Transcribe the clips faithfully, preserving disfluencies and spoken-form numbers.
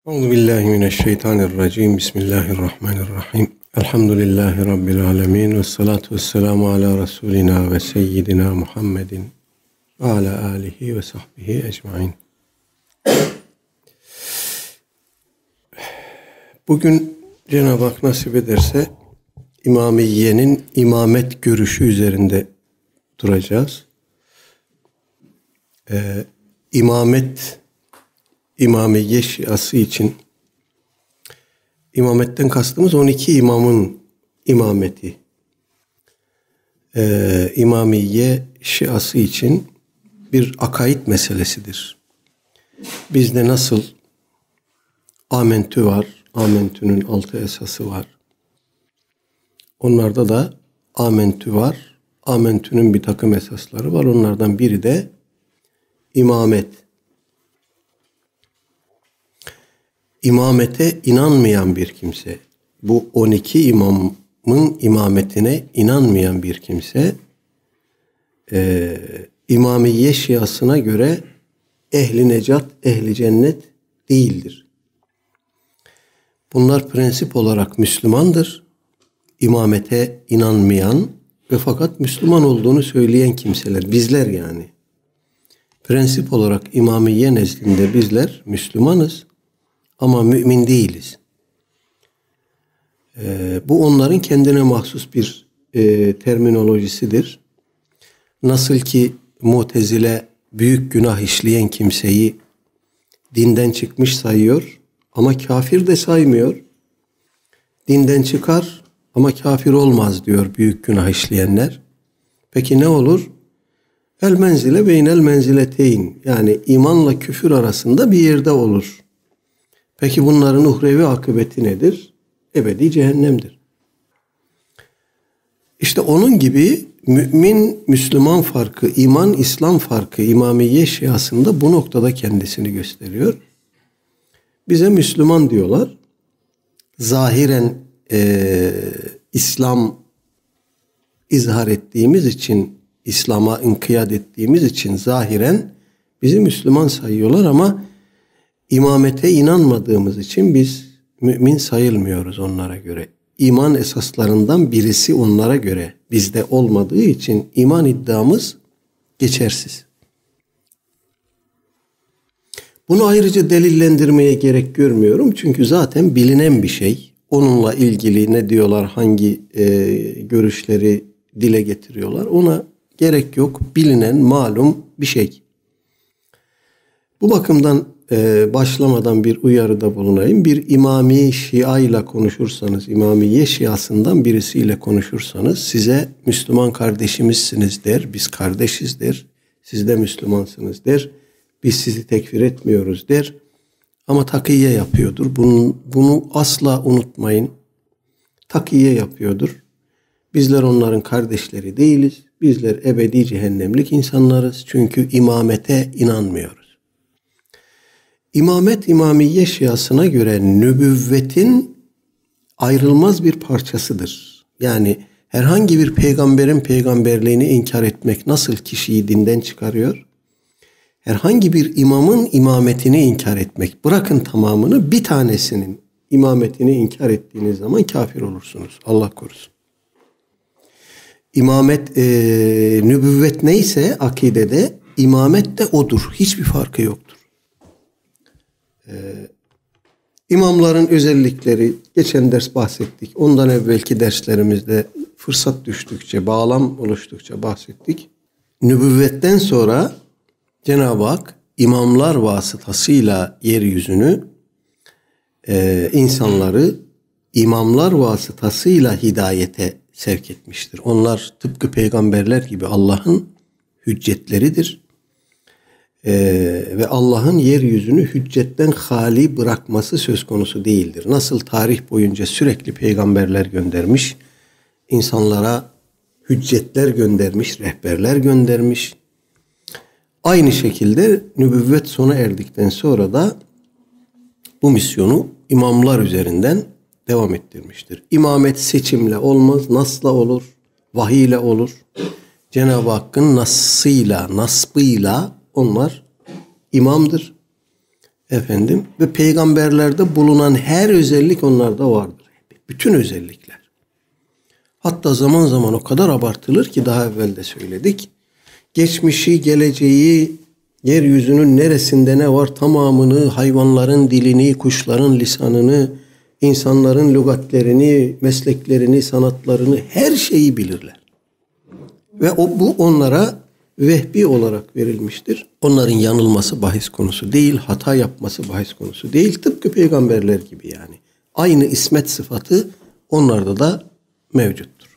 Euzubillahimineşşeytanirracim. Bismillahirrahmanirrahim. Elhamdülillahi Rabbil alemin. Ve salatu ve selamu ala Resulina ve seyyidina Muhammedin ve ala alihi ve sahbihi ecmain. Bugün Cenab-ı Hak nasip ederse İmamiye'nin imamet görüşü üzerinde duracağız. Ee, imamet İmamiye Şiası için imametten kastımız on iki imamın imameti. Ee, İmamiye Şiası için bir akaid meselesidir. Bizde nasıl amentü var, amentünün altı esası var. Onlarda da amentü var, amentünün bir takım esasları var. Onlardan biri de imamet. İmamete inanmayan bir kimse, bu on iki imamın imametine inanmayan bir kimse, e, İmamiye Şiasına göre ehli necat, ehli cennet değildir. Bunlar prensip olarak Müslümandır. İmamete inanmayan ve fakat Müslüman olduğunu söyleyen kimseler, bizler yani. Prensip olarak İmamiye nezdinde bizler Müslümanız. Ama mümin değiliz. Ee, bu onların kendine mahsus bir e, terminolojisidir. Nasıl ki Mu'tezile büyük günah işleyen kimseyi dinden çıkmış sayıyor ama kafir de saymıyor. Dinden çıkar ama kafir olmaz diyor büyük günah işleyenler. Peki ne olur? El menzile beynel menzileteyn, yani imanla küfür arasında bir yerde olur. Peki bunların uhrevi akıbeti nedir? Ebedi cehennemdir. İşte onun gibi mümin Müslüman farkı, iman İslam farkı İmamiye Şiasında bu noktada kendisini gösteriyor. Bize Müslüman diyorlar. Zahiren e, İslam izhar ettiğimiz için, İslam'a inkiyat ettiğimiz için zahiren bizi Müslüman sayıyorlar ama İmamete inanmadığımız için biz mümin sayılmıyoruz onlara göre. İman esaslarından birisi onlara göre bizde olmadığı için iman iddiamız geçersiz. Bunu ayrıca delillendirmeye gerek görmüyorum. Çünkü zaten bilinen bir şey. Onunla ilgili ne diyorlar, hangi e, görüşleri dile getiriyorlar, ona gerek yok. Bilinen, malum bir şey. Bu bakımdan Ee, başlamadan bir uyarıda bulunayım. Bir İmami Şia ile konuşursanız, İmamiye Şiasından birisiyle konuşursanız size Müslüman kardeşimizsiniz der, biz kardeşiz der, siz de Müslümansınız der, biz sizi tekfir etmiyoruz der. Ama takiye yapıyordur. Bunu, bunu asla unutmayın. Takiye yapıyordur. Bizler onların kardeşleri değiliz. Bizler ebedi cehennemlik insanlarız. Çünkü imamete inanmıyoruz. İmamet İmamiye Şiasına göre nübüvvetin ayrılmaz bir parçasıdır. Yani herhangi bir peygamberin peygamberliğini inkar etmek nasıl kişiyi dinden çıkarıyor? Herhangi bir imamın imametini inkar etmek, bırakın tamamını, bir tanesinin imametini inkar ettiğiniz zaman kafir olursunuz. Allah korusun. İmamet, e, nübüvvet neyse akidede, imamet de odur. Hiçbir farkı yoktur. Ee, imamların özellikleri geçen ders bahsettik. Ondan evvelki derslerimizde fırsat düştükçe, bağlam oluştukça bahsettik. Nübüvvetten sonra Cenab-ı Hak imamlar vasıtasıyla yeryüzünü, e, insanları imamlar vasıtasıyla hidayete sevk etmiştir. Onlar tıpkı peygamberler gibi Allah'ın hüccetleridir. Ee, ve Allah'ın yeryüzünü hüccetten hali bırakması söz konusu değildir. Nasıl tarih boyunca sürekli peygamberler göndermiş, insanlara hüccetler göndermiş, rehberler göndermiş. Aynı şekilde nübüvvet sona erdikten sonra da bu misyonu imamlar üzerinden devam ettirmiştir. İmamet seçimle olmaz, nasla olur, vahiy ile olur. Cenab-ı Hakk'ın nasıyla, nasbıyla onlar imamdır. Efendim ve peygamberlerde bulunan her özellik onlarda vardır. Bütün özellikler. Hatta zaman zaman o kadar abartılır ki daha evvel de söyledik. Geçmişi, geleceği, yeryüzünün neresinde ne var tamamını, hayvanların dilini, kuşların lisanını, insanların lügatlerini, mesleklerini, sanatlarını, her şeyi bilirler. Ve o, bu onlara vehbi olarak verilmiştir. Onların yanılması bahis konusu değil, hata yapması bahis konusu değil. Tıpkı peygamberler gibi yani. Aynı ismet sıfatı onlarda da mevcuttur.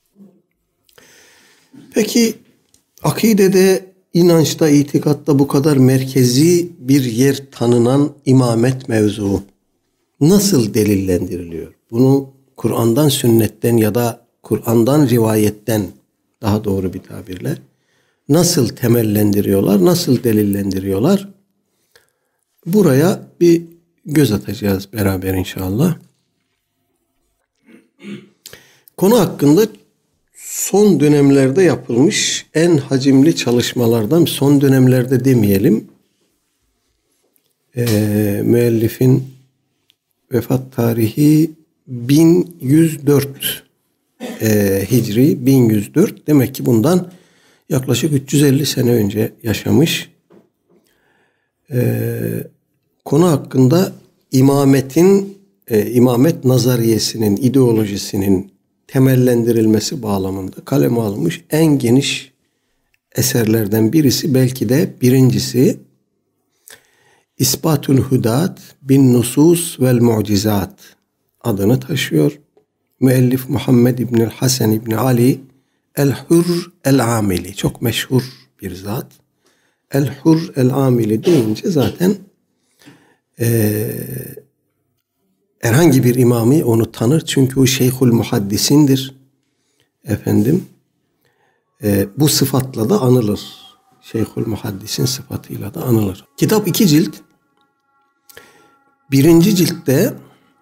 Peki akidede, inançta, itikatta bu kadar merkezi bir yer tanınan imamet mevzuu nasıl delillendiriliyor? Bunu Kur'an'dan, sünnetten ya da Kur'an'dan, rivayetten, daha doğru bir tabirle nasıl temellendiriyorlar, nasıl delillendiriyorlar? Buraya bir göz atacağız beraber inşallah. Konu hakkında son dönemlerde yapılmış en hacimli çalışmalardan, son dönemlerde demeyelim, e, müellifin vefat tarihi bin yüz dört e, Hicri, bin yüz dört, demek ki bundan yaklaşık üç yüz elli sene önce yaşamış. E, konu hakkında imametin, e, imamet nazariyesinin, ideolojisinin temellendirilmesi bağlamında kaleme alınmış en geniş eserlerden birisi, belki de birincisi, İsbatul Hudat bin Nusus vel Mucizat adını taşıyor. Müellif Muhammed İbni Hasan İbni Ali El-Hur El-Amili, çok meşhur bir zat. El-Hur El-Amili deyince zaten eee herhangi bir imamı onu tanır. Çünkü o Şeyhül Muhaddisindir. Efendim. E, bu sıfatla da anılır. Şeyhül Muhaddisin sıfatıyla da anılır. Kitap iki cilt. Birinci ciltte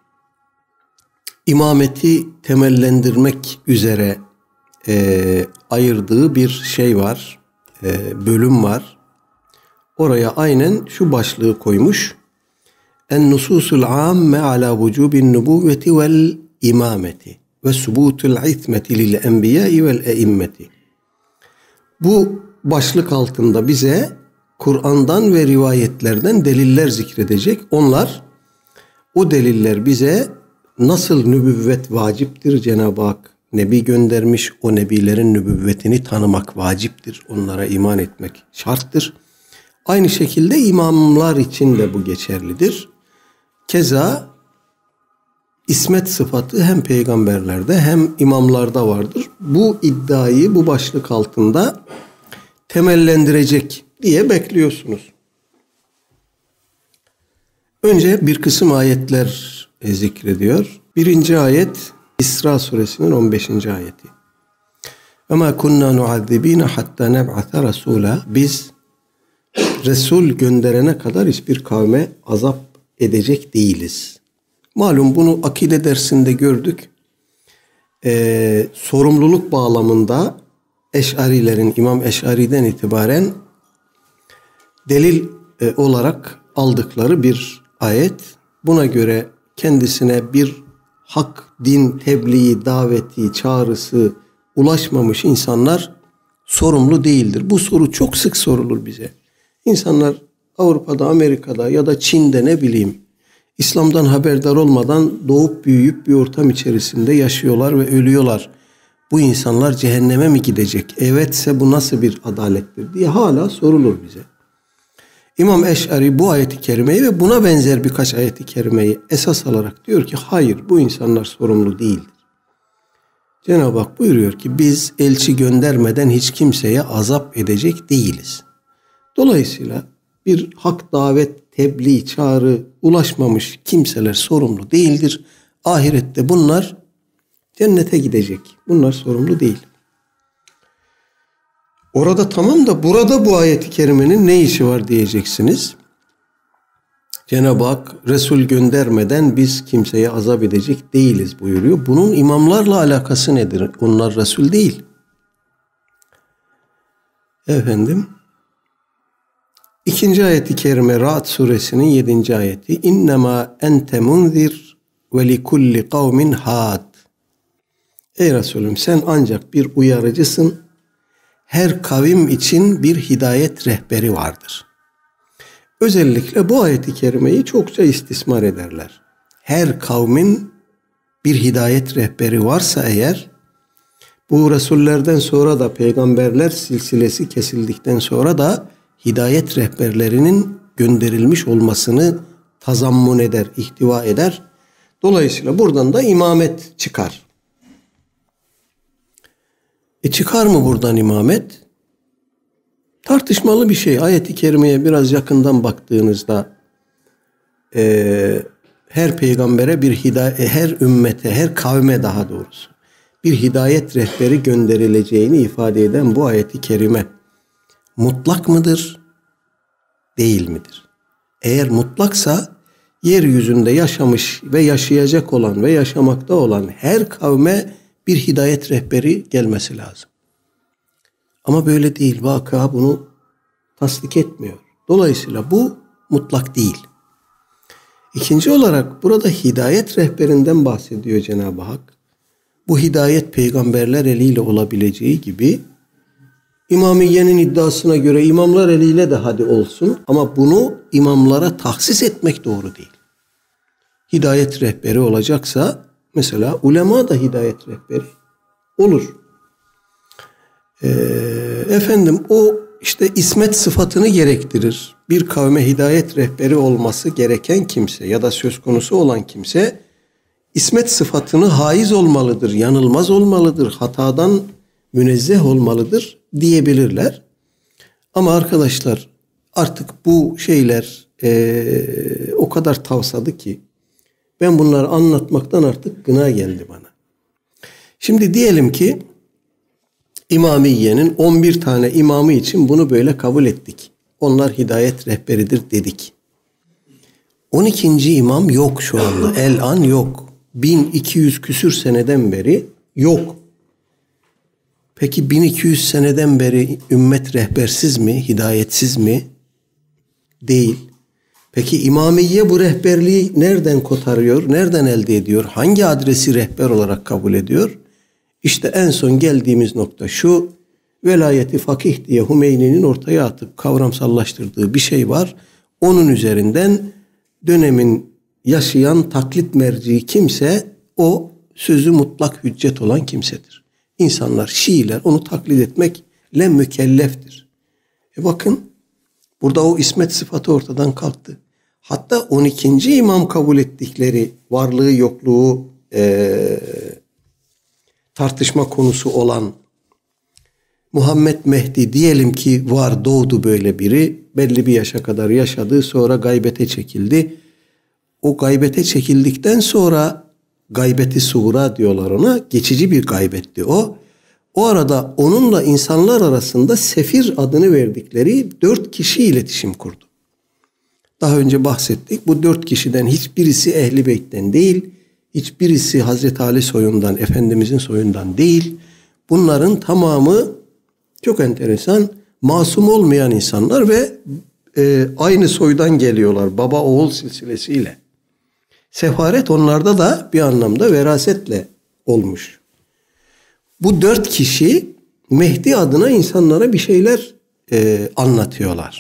imameti temellendirmek üzere e, ayırdığı bir şey var. E, bölüm var. Oraya aynen şu başlığı koymuş. En-nususul amme ala vücubin nubuvveti vel imameti ve subutul ismeti lil enbiya'i vel eimmeti. Bu başlık altında bize Kur'an'dan ve rivayetlerden deliller zikredecek. Onlar, o deliller bize nasıl nübüvvet vaciptir, Cenab-ı Hak nebi göndermiş, o nebilerin nübüvvetini tanımak vaciptir, onlara iman etmek şarttır. Aynı şekilde imamlar için de bu geçerlidir. Keza ismet sıfatı hem peygamberlerde hem imamlarda vardır. Bu iddiayı bu başlık altında temellendirecek diye bekliyorsunuz. Önce bir kısım ayetler zikrediyor. Birinci ayet İsra suresinin on beşinci ayeti. وَمَا كُنَّا نُعَذِّب۪ينَ حَتَّى نَبْعَثَ رَسُولًا. Biz Resul gönderene kadar hiçbir kavme azap edecek değiliz. Malum bunu akide dersinde gördük. Ee, sorumluluk bağlamında Eş'arilerin, İmam Eş'ari'den itibaren delil e, olarak aldıkları bir ayet. Buna göre kendisine bir hak, din, tebliği, daveti, çağrısı ulaşmamış insanlar sorumlu değildir. Bu soru çok sık sorulur bize. İnsanlar Avrupa'da, Amerika'da ya da Çin'de, ne bileyim, İslam'dan haberdar olmadan doğup büyüyüp bir ortam içerisinde yaşıyorlar ve ölüyorlar. Bu insanlar cehenneme mi gidecek? Evetse bu nasıl bir adalettir diye hala sorulur bize. İmam Eş'ari bu ayeti kerimeyi ve buna benzer birkaç ayeti kerimeyi esas alarak diyor ki hayır, bu insanlar sorumlu değildir. Cenab-ı Hak buyuruyor ki biz elçi göndermeden hiç kimseye azap edecek değiliz. Dolayısıyla bir hak, davet, tebliğ, çağrı ulaşmamış kimseler sorumlu değildir. Ahirette bunlar cennete gidecek. Bunlar sorumlu değil. Orada tamam da burada bu ayet-i kerimenin ne işi var diyeceksiniz. Cenab-ı Hak Resul göndermeden biz kimseye azap edecek değiliz buyuruyor. Bunun imamlarla alakası nedir? Onlar Resul değil. Efendim, İkinci ayeti kerime Ra'd suresinin yedinci ayeti. İnnemâ ente munzir ve likulli kavmin had. Ey Resulüm, sen ancak bir uyarıcısın. Her kavim için bir hidayet rehberi vardır. Özellikle bu ayeti kerimeyi çokça istismar ederler. Her kavmin bir hidayet rehberi varsa eğer, bu Resullerden sonra da peygamberler silsilesi kesildikten sonra da hidayet rehberlerinin gönderilmiş olmasını tazammun eder, ihtiva eder. Dolayısıyla buradan da imamet çıkar. E çıkar mı buradan imamet? Tartışmalı bir şey. Ayet-i kerimeye biraz yakından baktığınızda e, her peygambere bir hidayet, her ümmete, her kavme daha doğrusu bir hidayet rehberi gönderileceğini ifade eden bu ayet-i kerime mutlak mıdır, değil midir? Eğer mutlaksa yeryüzünde yaşamış ve yaşayacak olan ve yaşamakta olan her kavme bir hidayet rehberi gelmesi lazım. Ama böyle değil. Vaka bunu tasdik etmiyor. Dolayısıyla bu mutlak değil. İkinci olarak burada hidayet rehberinden bahsediyor Cenab-ı Hak. Bu hidayet peygamberler eliyle olabileceği gibi İmamiye'nin iddiasına göre imamlar eliyle de hadi olsun ama bunu imamlara tahsis etmek doğru değil. Hidayet rehberi olacaksa mesela ulema da hidayet rehberi olur. Ee, efendim o işte ismet sıfatını gerektirir. Bir kavme hidayet rehberi olması gereken kimse ya da söz konusu olan kimse ismet sıfatını haiz olmalıdır, yanılmaz olmalıdır, hatadan münezzeh olmalıdır diyebilirler. Ama arkadaşlar artık bu şeyler ee, o kadar tavsadı ki ben bunları anlatmaktan artık gına geldi bana. Şimdi diyelim ki İmamiye'nin on bir tane imamı için bunu böyle kabul ettik. Onlar hidayet rehberidir dedik. on ikinci imam yok şu anda. El an yok. bin iki yüz küsür seneden beri yok. Peki bin iki yüz seneden beri ümmet rehbersiz mi, hidayetsiz mi? Değil. Peki İmamiye bu rehberliği nereden kotarıyor, nereden elde ediyor, hangi adresi rehber olarak kabul ediyor? İşte en son geldiğimiz nokta şu, velayeti fakih diye Hümeyni'nin ortaya atıp kavramsallaştırdığı bir şey var. Onun üzerinden dönemin yaşayan taklit merci kimse o sözü mutlak hüccet olan kimsedir. İnsanlar, Şiiler onu taklit etmekle mükelleftir. E bakın burada o ismet sıfatı ortadan kalktı. Hatta on ikinci imam kabul ettikleri varlığı yokluğu e, tartışma konusu olan Muhammed Mehdi diyelim ki var, doğdu böyle biri, belli bir yaşa kadar yaşadı, sonra gaybete çekildi. O gaybete çekildikten sonra gaybeti suğra diyorlar ona, geçici bir gaybetti o. O arada onunla insanlar arasında sefir adını verdikleri dört kişi iletişim kurdu. Daha önce bahsettik. Bu dört kişiden hiçbirisi Ehl-i Beyt'ten değil, hiçbirisi Hazreti Ali soyundan, Efendimizin soyundan değil. Bunların tamamı çok enteresan, masum olmayan insanlar ve e, aynı soydan geliyorlar, baba oğul silsilesiyle. Sefaret onlarda da bir anlamda verasetle olmuş. Bu dört kişi Mehdi adına insanlara bir şeyler e, anlatıyorlar.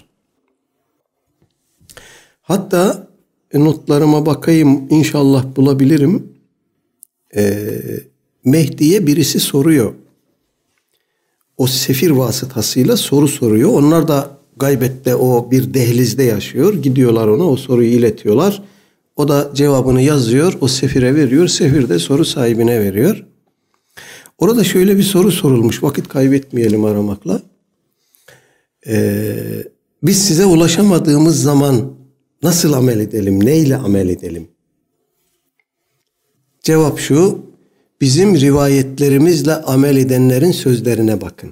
Hatta notlarıma bakayım, inşallah bulabilirim. E, Mehdi'ye birisi soruyor. O sefir vasıtasıyla soru soruyor. Onlar da gaybette o bir dehlizde yaşıyor. Gidiyorlar ona, o soruyu iletiyorlar. O da cevabını yazıyor, o sefire veriyor. Sefir de soru sahibine veriyor. Orada şöyle bir soru sorulmuş. Vakit kaybetmeyelim aramakla. Ee, biz size ulaşamadığımız zaman nasıl amel edelim? Neyle amel edelim? Cevap şu. Bizim rivayetlerimizle amel edenlerin sözlerine bakın.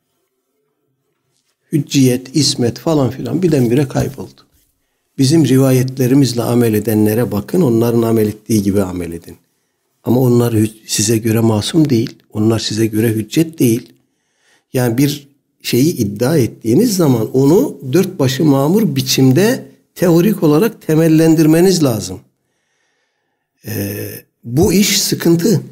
Hücciyet, ismet falan filan birdenbire kayboldu. Bizim rivayetlerimizle amel edenlere bakın. Onların amel ettiği gibi amel edin. Ama onlar size göre masum değil. Onlar size göre hüccet değil. Yani bir şeyi iddia ettiğiniz zaman onu dört başı mamur biçimde teorik olarak temellendirmeniz lazım. Ee, bu iş sıkıntı.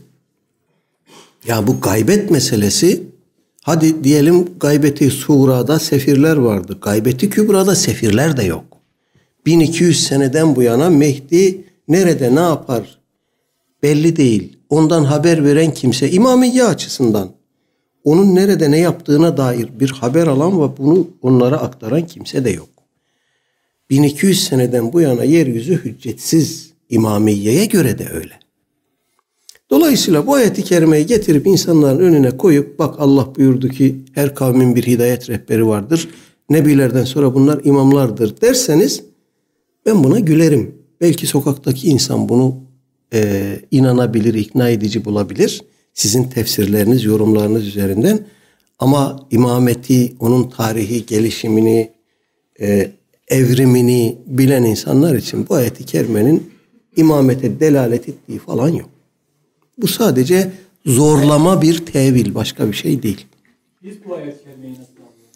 Ya bu gaybet meselesi, hadi diyelim gaybeti suğrada sefirler vardı. Gaybeti kübrada sefirler de yok. bin iki yüz seneden bu yana Mehdi nerede ne yapar belli değil. Ondan haber veren kimse İmamiyye açısından onun nerede ne yaptığına dair bir haber alan ve bunu onlara aktaran kimse de yok. bin iki yüz seneden bu yana yeryüzü hüccetsiz, İmamiye'ye göre de öyle. Dolayısıyla bu ayeti kerimeyi getirip insanların önüne koyup bak Allah buyurdu ki her kavmin bir hidayet rehberi vardır. Nebilerden sonra bunlar imamlardır derseniz ben buna gülerim. Belki sokaktaki insan bunu e, inanabilir, ikna edici bulabilir. Sizin tefsirleriniz, yorumlarınız üzerinden. Ama imameti, onun tarihi, gelişimini, e, evrimini bilen insanlar için bu ayet-i kerimenin imamete delalet ettiği falan yok. Bu sadece zorlama bir tevil, başka bir şey değil. Biz bu ayet-i kerimeyi nasıl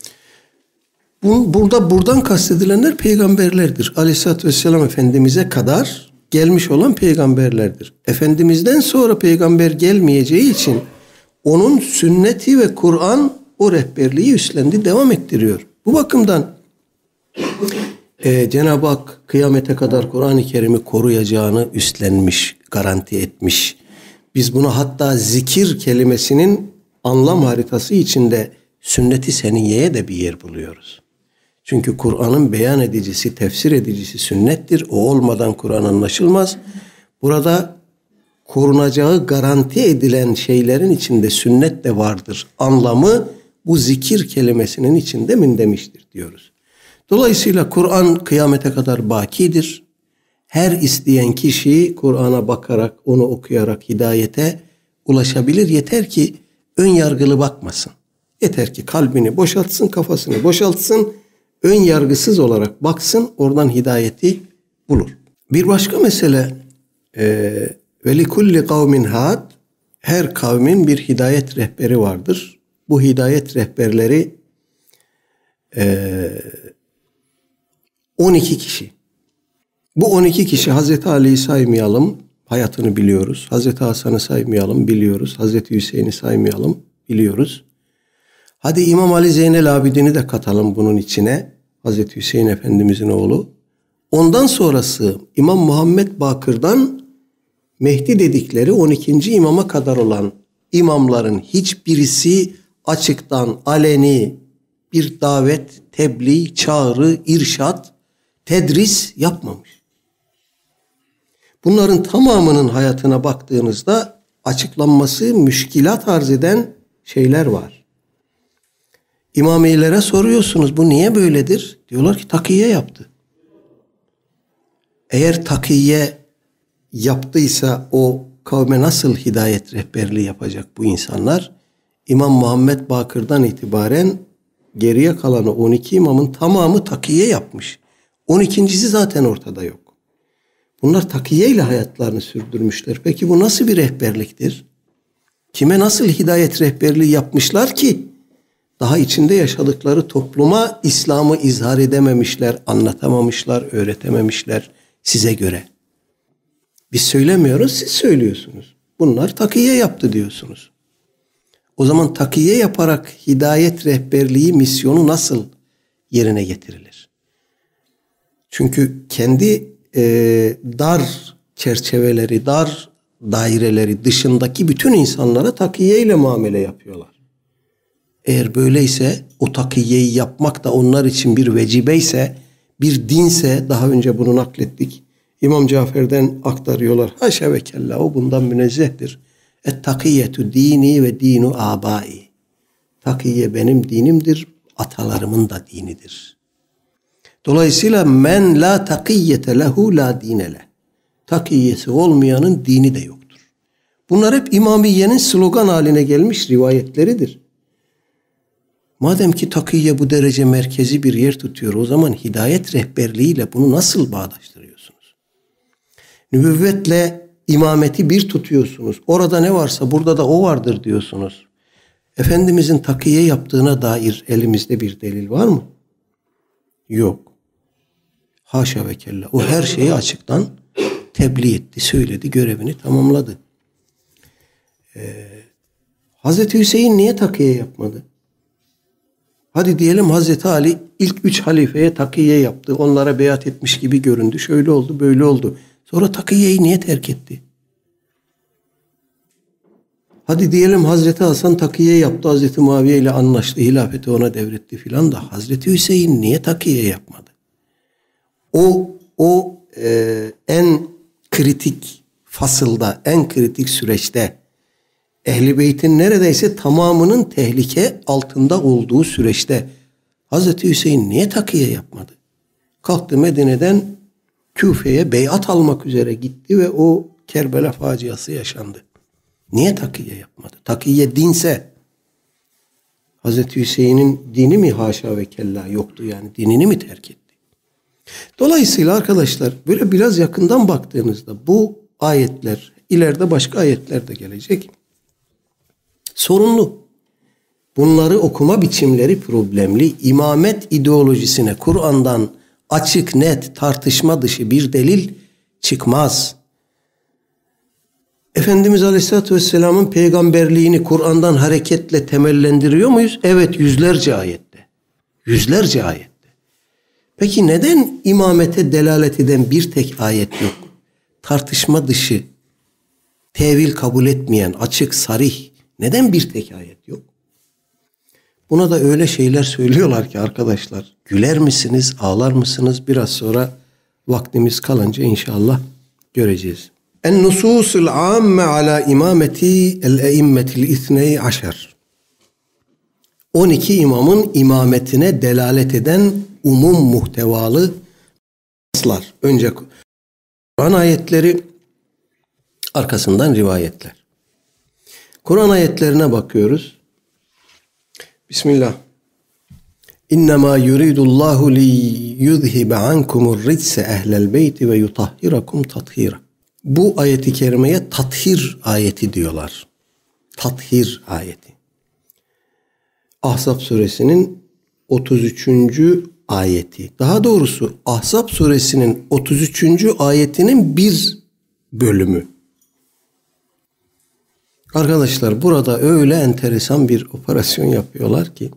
Bu, burada buradan kastedilenler peygamberlerdir. Aleyhisselatü Vesselam Efendimiz'e kadar gelmiş olan peygamberlerdir. Efendimiz'den sonra peygamber gelmeyeceği için onun sünneti ve Kur'an o rehberliği üstlendi, devam ettiriyor. Bu bakımdan e, Cenab-ı Hak kıyamete kadar Kur'an-ı Kerim'i koruyacağını üstlenmiş, garanti etmiş. Biz bunu hatta zikir kelimesinin anlam haritası içinde sünnet-i seniyeye de bir yer buluyoruz. Çünkü Kur'an'ın beyan edicisi, tefsir edicisi sünnettir. O olmadan Kur'an anlaşılmaz. Burada korunacağı garanti edilen şeylerin içinde sünnet de vardır. Anlamı bu zikir kelimesinin içinde mündemiştir diyoruz. Dolayısıyla Kur'an kıyamete kadar bakidir. Her isteyen kişi Kur'an'a bakarak, onu okuyarak hidayete ulaşabilir. Yeter ki ön yargılı bakmasın. Yeter ki kalbini boşaltsın, kafasını boşaltsın. Ön yargısız olarak baksın, oradan hidayeti bulur. Bir başka mesele, ve likulli kavmin had, her kavmin bir hidayet rehberi vardır. Bu hidayet rehberleri on iki kişi. Bu on iki kişi Hazreti Ali'yi saymayalım, hayatını biliyoruz. Hazreti Hasan'ı saymayalım, biliyoruz. Hazreti Hüseyin'i saymayalım, biliyoruz. Hadi İmam Ali Zeynel Abidin'i de katalım bunun içine. Hazreti Hüseyin Efendimizin oğlu. Ondan sonrası İmam Muhammed Bakır'dan Mehdi dedikleri on ikinci imama kadar olan imamların hiçbirisi açıktan aleni bir davet, tebliğ, çağrı, irşat, tedris yapmamış. Bunların tamamının hayatına baktığınızda açıklanması müşkilat arz eden şeyler var. İmamilere soruyorsunuz bu niye böyledir? Diyorlar ki takiye yaptı. Eğer takiye yaptıysa o kavme nasıl hidayet rehberliği yapacak bu insanlar? İmam Muhammed Bakır'dan itibaren geriye kalanı on iki imamın tamamı takiye yapmış. on ikincisi zaten ortada yok. Bunlar takiye ile hayatlarını sürdürmüşler. Peki bu nasıl bir rehberliktir? Kime nasıl hidayet rehberliği yapmışlar ki daha içinde yaşadıkları topluma İslam'ı izhar edememişler, anlatamamışlar, öğretememişler size göre. Biz söylemiyoruz, siz söylüyorsunuz. Bunlar takiye yaptı diyorsunuz. O zaman takiye yaparak hidayet rehberliği misyonu nasıl yerine getirilir? Çünkü kendi e, dar çerçeveleri, dar daireleri dışındaki bütün insanlara takiye ile muamele yapıyorlar. Eğer böyleyse o takiyeyi yapmak da onlar için bir vecibeyse, bir dinse, daha önce bunu naklettik. İmam Cafer'den aktarıyorlar. Haşa ve kella, o bundan münezzehtir. Et takiyetu dini ve dinu abai. Takiye benim dinimdir, atalarımın da dinidir. Dolayısıyla men la takiyete lehu la dinele. Takiyesi olmayanın dini de yoktur. Bunlar hep İmamiye'nin slogan haline gelmiş rivayetleridir. Madem ki takiye bu derece merkezi bir yer tutuyor, o zaman hidayet rehberliğiyle bunu nasıl bağdaştırıyorsunuz? Nübüvvetle imameti bir tutuyorsunuz. Orada ne varsa burada da o vardır diyorsunuz. Efendimizin takiye yaptığına dair elimizde bir delil var mı? Yok. Haşa ve kella. O her şeyi açıktan tebliğ etti, söyledi, görevini tamamladı. Ee, Hazreti Hüseyin niye takiye yapmadı? Hadi diyelim Hazreti Ali ilk üç halifeye takiye yaptı. Onlara beyat etmiş gibi göründü. Şöyle oldu, böyle oldu. Sonra takiyeyi niye terk etti? Hadi diyelim Hazreti Hasan takiye yaptı. Hazreti Muaviye ile anlaştı. Hilafeti ona devretti filan da Hazreti Hüseyin niye takiye yapmadı? O o e, en kritik fasılda, en kritik süreçte Ehl-i Beyt'in neredeyse tamamının tehlike altında olduğu süreçte Hazreti Hüseyin niye takiye yapmadı? Kalktı Medine'den Küfe'ye beyat almak üzere gitti ve o Kerbela faciası yaşandı. Niye takiye yapmadı? Takiye dinse Hazreti Hüseyin'in dini mi haşa ve kella yoktu, yani dinini mi terk etti? Dolayısıyla arkadaşlar böyle biraz yakından baktığınızda bu ayetler, ileride başka ayetler de gelecek, sorunlu. Bunları okuma biçimleri problemli. İmamet ideolojisine Kur'an'dan açık, net, tartışma dışı bir delil çıkmaz. Efendimiz Aleyhisselatü Vesselam'ın peygamberliğini Kur'an'dan hareketle temellendiriyor muyuz? Evet, yüzlerce ayette. Yüzlerce ayette. Peki neden imamete delalet eden bir tek ayet yok? Tartışma dışı, tevil kabul etmeyen, açık, sarih. Neden bir tek ayet yok? Buna da öyle şeyler söylüyorlar ki arkadaşlar, güler misiniz, ağlar mısınız? Biraz sonra vaktimiz kalınca inşallah göreceğiz. En-nususul amme ala imameti el-eimmetil ithney aşer. on iki imamın imametine delalet eden umum muhtevalı naslar. Önce Kur'an ayetleri, arkasından rivayetler. Kur'an ayetlerine bakıyoruz. Bismillah. İnnemâ yuridullahu li yuzhibe ankumur ritse ehlel beyti ve yutahhirakum tathira. Bu ayeti kerimeye tathir ayeti diyorlar. Tathir ayeti. Ahzab suresinin otuz üçüncü ayeti. Daha doğrusu Ahzab suresinin otuz üçüncü ayetinin bir bölümü. Arkadaşlar burada öyle enteresan bir operasyon yapıyorlar ki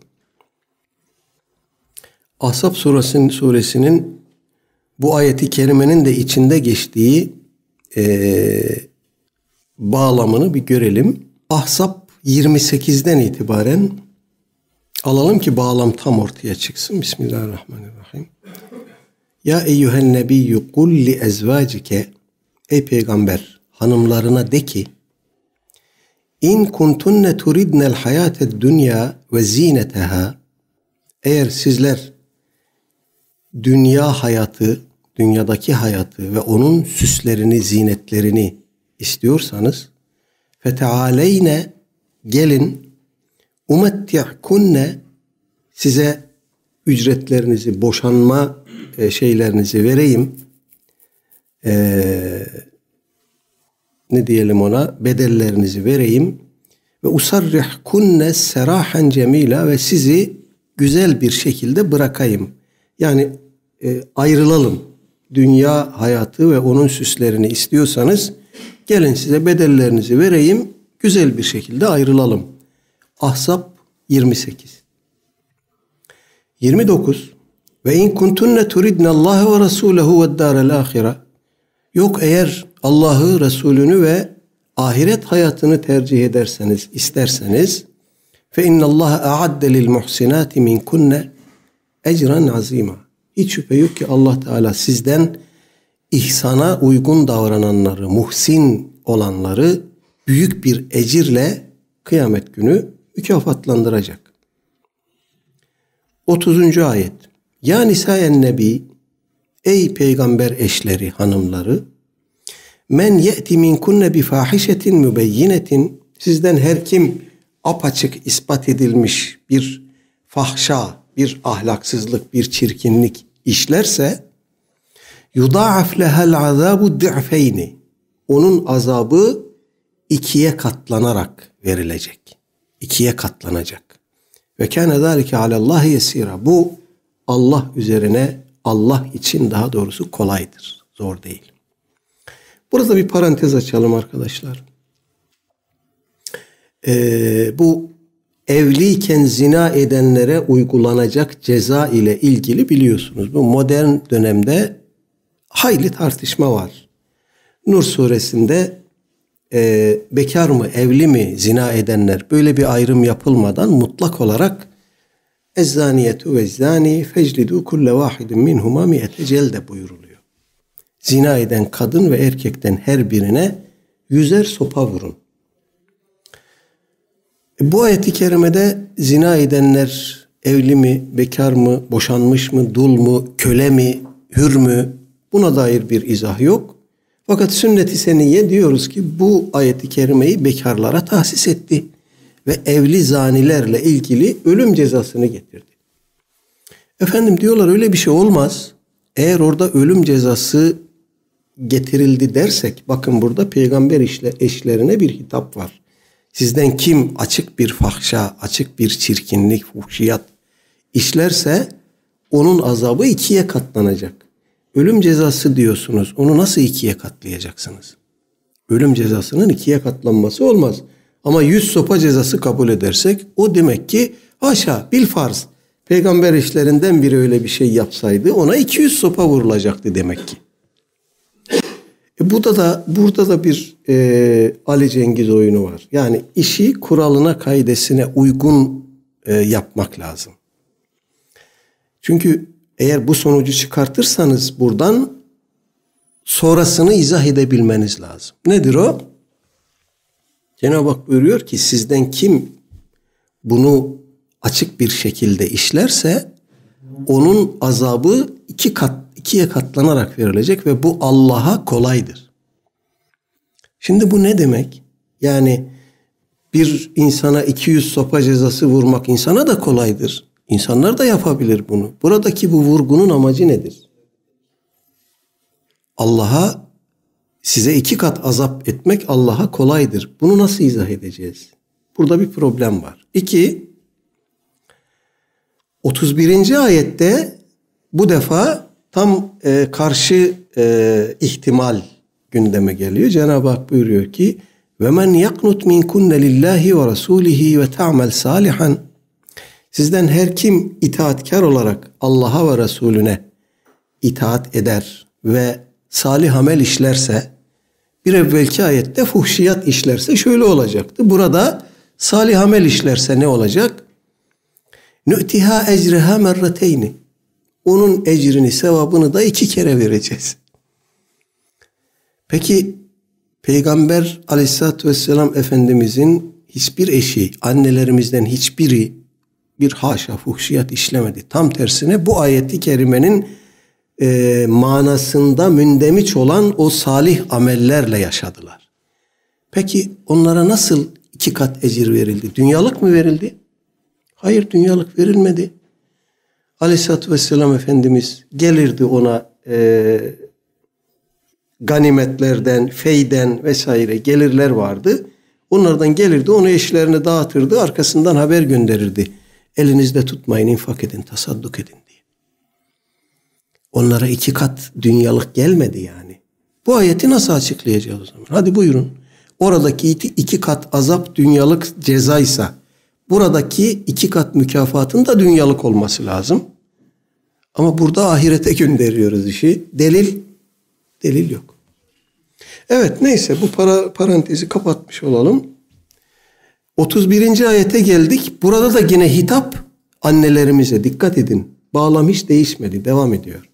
Ahzab suresinin, suresinin bu ayeti kerimenin de içinde geçtiği e, bağlamını bir görelim. Ahzab yirmi sekizden itibaren alalım ki bağlam tam ortaya çıksın. Bismillahirrahmanirrahim. Ya eyyühen nebiyyü kul li ezvacike, ey peygamber hanımlarına de ki, İn kuntunne turidnel hayated dünya ve zineteha, eğer sizler dünya hayatı, dünyadaki hayatı ve onun süslerini, zinetlerini istiyorsanız, fetealeyne, gelin, umetti'kunne, size ücretlerinizi, boşanma şeylerinizi vereyim, eee ne diyelim ona, bedellerinizi vereyim ve usarrihkunne serahan cemila, ve sizi güzel bir şekilde bırakayım. Yani e, ayrılalım. Dünya hayatı ve onun süslerini istiyorsanız gelin size bedellerinizi vereyim, güzel bir şekilde ayrılalım. Ahzab yirmi sekiz. yirmi dokuz. Ve in kuntunne turidnallaha ve rasulehu ve dârel âhire. Yok, eğer Allah'ı, Resulünü ve ahiret hayatını tercih ederseniz, isterseniz, fe innallaha a'adde lil muhsinati minkunne ecran azima. Hiç şüphe yok ki Allah Teala sizden ihsana uygun davrananları, muhsin olanları büyük bir ecirle kıyamet günü mükafatlandıracak. otuzuncu ayet. Ya nisayen nebi, ey peygamber eşleri, hanımları, men ye'ti minkunne bi fahişetin mübeyyinetin, sizden her kim apaçık ispat edilmiş bir fahşa, bir ahlaksızlık, bir çirkinlik işlerse, yudaaf lehel azabu di'feyni, onun azabı ikiye katlanarak verilecek. İkiye katlanacak. Ve kâne zâlike alallâhi yesîrâ. Bu Allah üzerine, Allah için daha doğrusu kolaydır. Zor değil. Burada bir parantez açalım arkadaşlar. Ee, bu evliyken zina edenlere uygulanacak ceza ile ilgili biliyorsunuz. Bu modern dönemde hayli tartışma var. Nur suresinde e, bekar mı, evli mi zina edenler böyle bir ayrım yapılmadan mutlak olarak ezzaniyetu ve zani feclidu kulle vahidin minhuma mi'ete celde buyuruluyor. Zina eden kadın ve erkekten her birine yüzer sopa vurun. Bu ayet-i kerimede zina edenler evli mi, bekar mı, boşanmış mı, dul mu, köle mi, hür mü? Buna dair bir izah yok. Fakat sünnet-i seniyye diyoruz ki bu ayet-i kerimeyi bekarlara tahsis etti. Ve evli zanilerle ilgili ölüm cezasını getirdi. Efendim diyorlar öyle bir şey olmaz. Eğer orada ölüm cezası getirildi dersek, bakın burada peygamber eşlerine bir hitap var. Sizden kim açık bir fahşa, açık bir çirkinlik, fuhşiyat işlerse onun azabı ikiye katlanacak. Ölüm cezası diyorsunuz. Onu nasıl ikiye katlayacaksınız? Ölüm cezasının ikiye katlanması olmaz. Ama yüz sopa cezası kabul edersek o demek ki haşa bil farz. Peygamber eşlerinden biri öyle bir şey yapsaydı ona iki yüz sopa vurulacaktı demek ki. E burada da burada da bir e, Ali Cengiz oyunu var. Yani işi kuralına, kaidesine uygun e, yapmak lazım. Çünkü eğer bu sonucu çıkartırsanız buradan sonrasını izah edebilmeniz lazım. Nedir o? Cenab-ı Hak buyuruyor ki sizden kim bunu açık bir şekilde işlerse onun azabı iki kat, ikiye katlanarak verilecek ve bu Allah'a kolaydır. Şimdi bu ne demek? Yani bir insana iki yüz sopa cezası vurmak insana da kolaydır. İnsanlar da yapabilir bunu. Buradaki bu vurgunun amacı nedir? Allah'a size iki kat azap etmek Allah'a kolaydır. Bunu nasıl izah edeceğiz? Burada bir problem var. İki, otuz birinci ayette bu defa tam e, karşı e, ihtimal gündeme geliyor. Cenab-ı Hak buyuruyor ki وَمَنْ يَقْنُتْ مِنْكُنَّ لِلّٰهِ وَرَسُولِهِ وَتَعْمَلْ صَالِحًا. Sizden her kim itaatkar olarak Allah'a ve Resulüne itaat eder ve salih amel işlerse, bir evvelki ayette fuhşiyat işlerse şöyle olacaktı. Burada salih amel işlerse ne olacak? نُؤْتِهَا اَجْرِهَا مَرَّتَيْنِ. Onun ecrini, sevabını da iki kere vereceğiz. Peki Peygamber Aleyhisselatü Vesselam Efendimizin hiçbir eşi, annelerimizden hiçbiri bir haşa fuhşiyat işlemedi. Tam tersine bu ayeti kerimenin e, manasında mündemiş olan o salih amellerle yaşadılar. Peki onlara nasıl iki kat ecir verildi? Dünyalık mı verildi? Hayır, dünyalık verilmedi. Aleyhisselatü Vesselam Efendimiz gelirdi ona e, ganimetlerden, feyden vesaire gelirler vardı. Onlardan gelirdi, onu eşlerine dağıtırdı, arkasından haber gönderirdi. Elinizde tutmayın, infak edin, tasadduk edin diye. Onlara iki kat dünyalık gelmedi yani. Bu ayeti nasıl açıklayacağız o zaman? Hadi buyurun. Oradaki iki kat azap dünyalık cezaysa, buradaki iki kat mükafatın da dünyalık olması lazım. Ama burada ahirete gönderiyoruz işi. Delil, delil yok. Evet, neyse bu para, parantezi kapatmış olalım. otuz birinci ayete geldik. Burada da yine hitap annelerimize. Dikkat edin. Bağlam hiç değişmedi. Devam ediyor.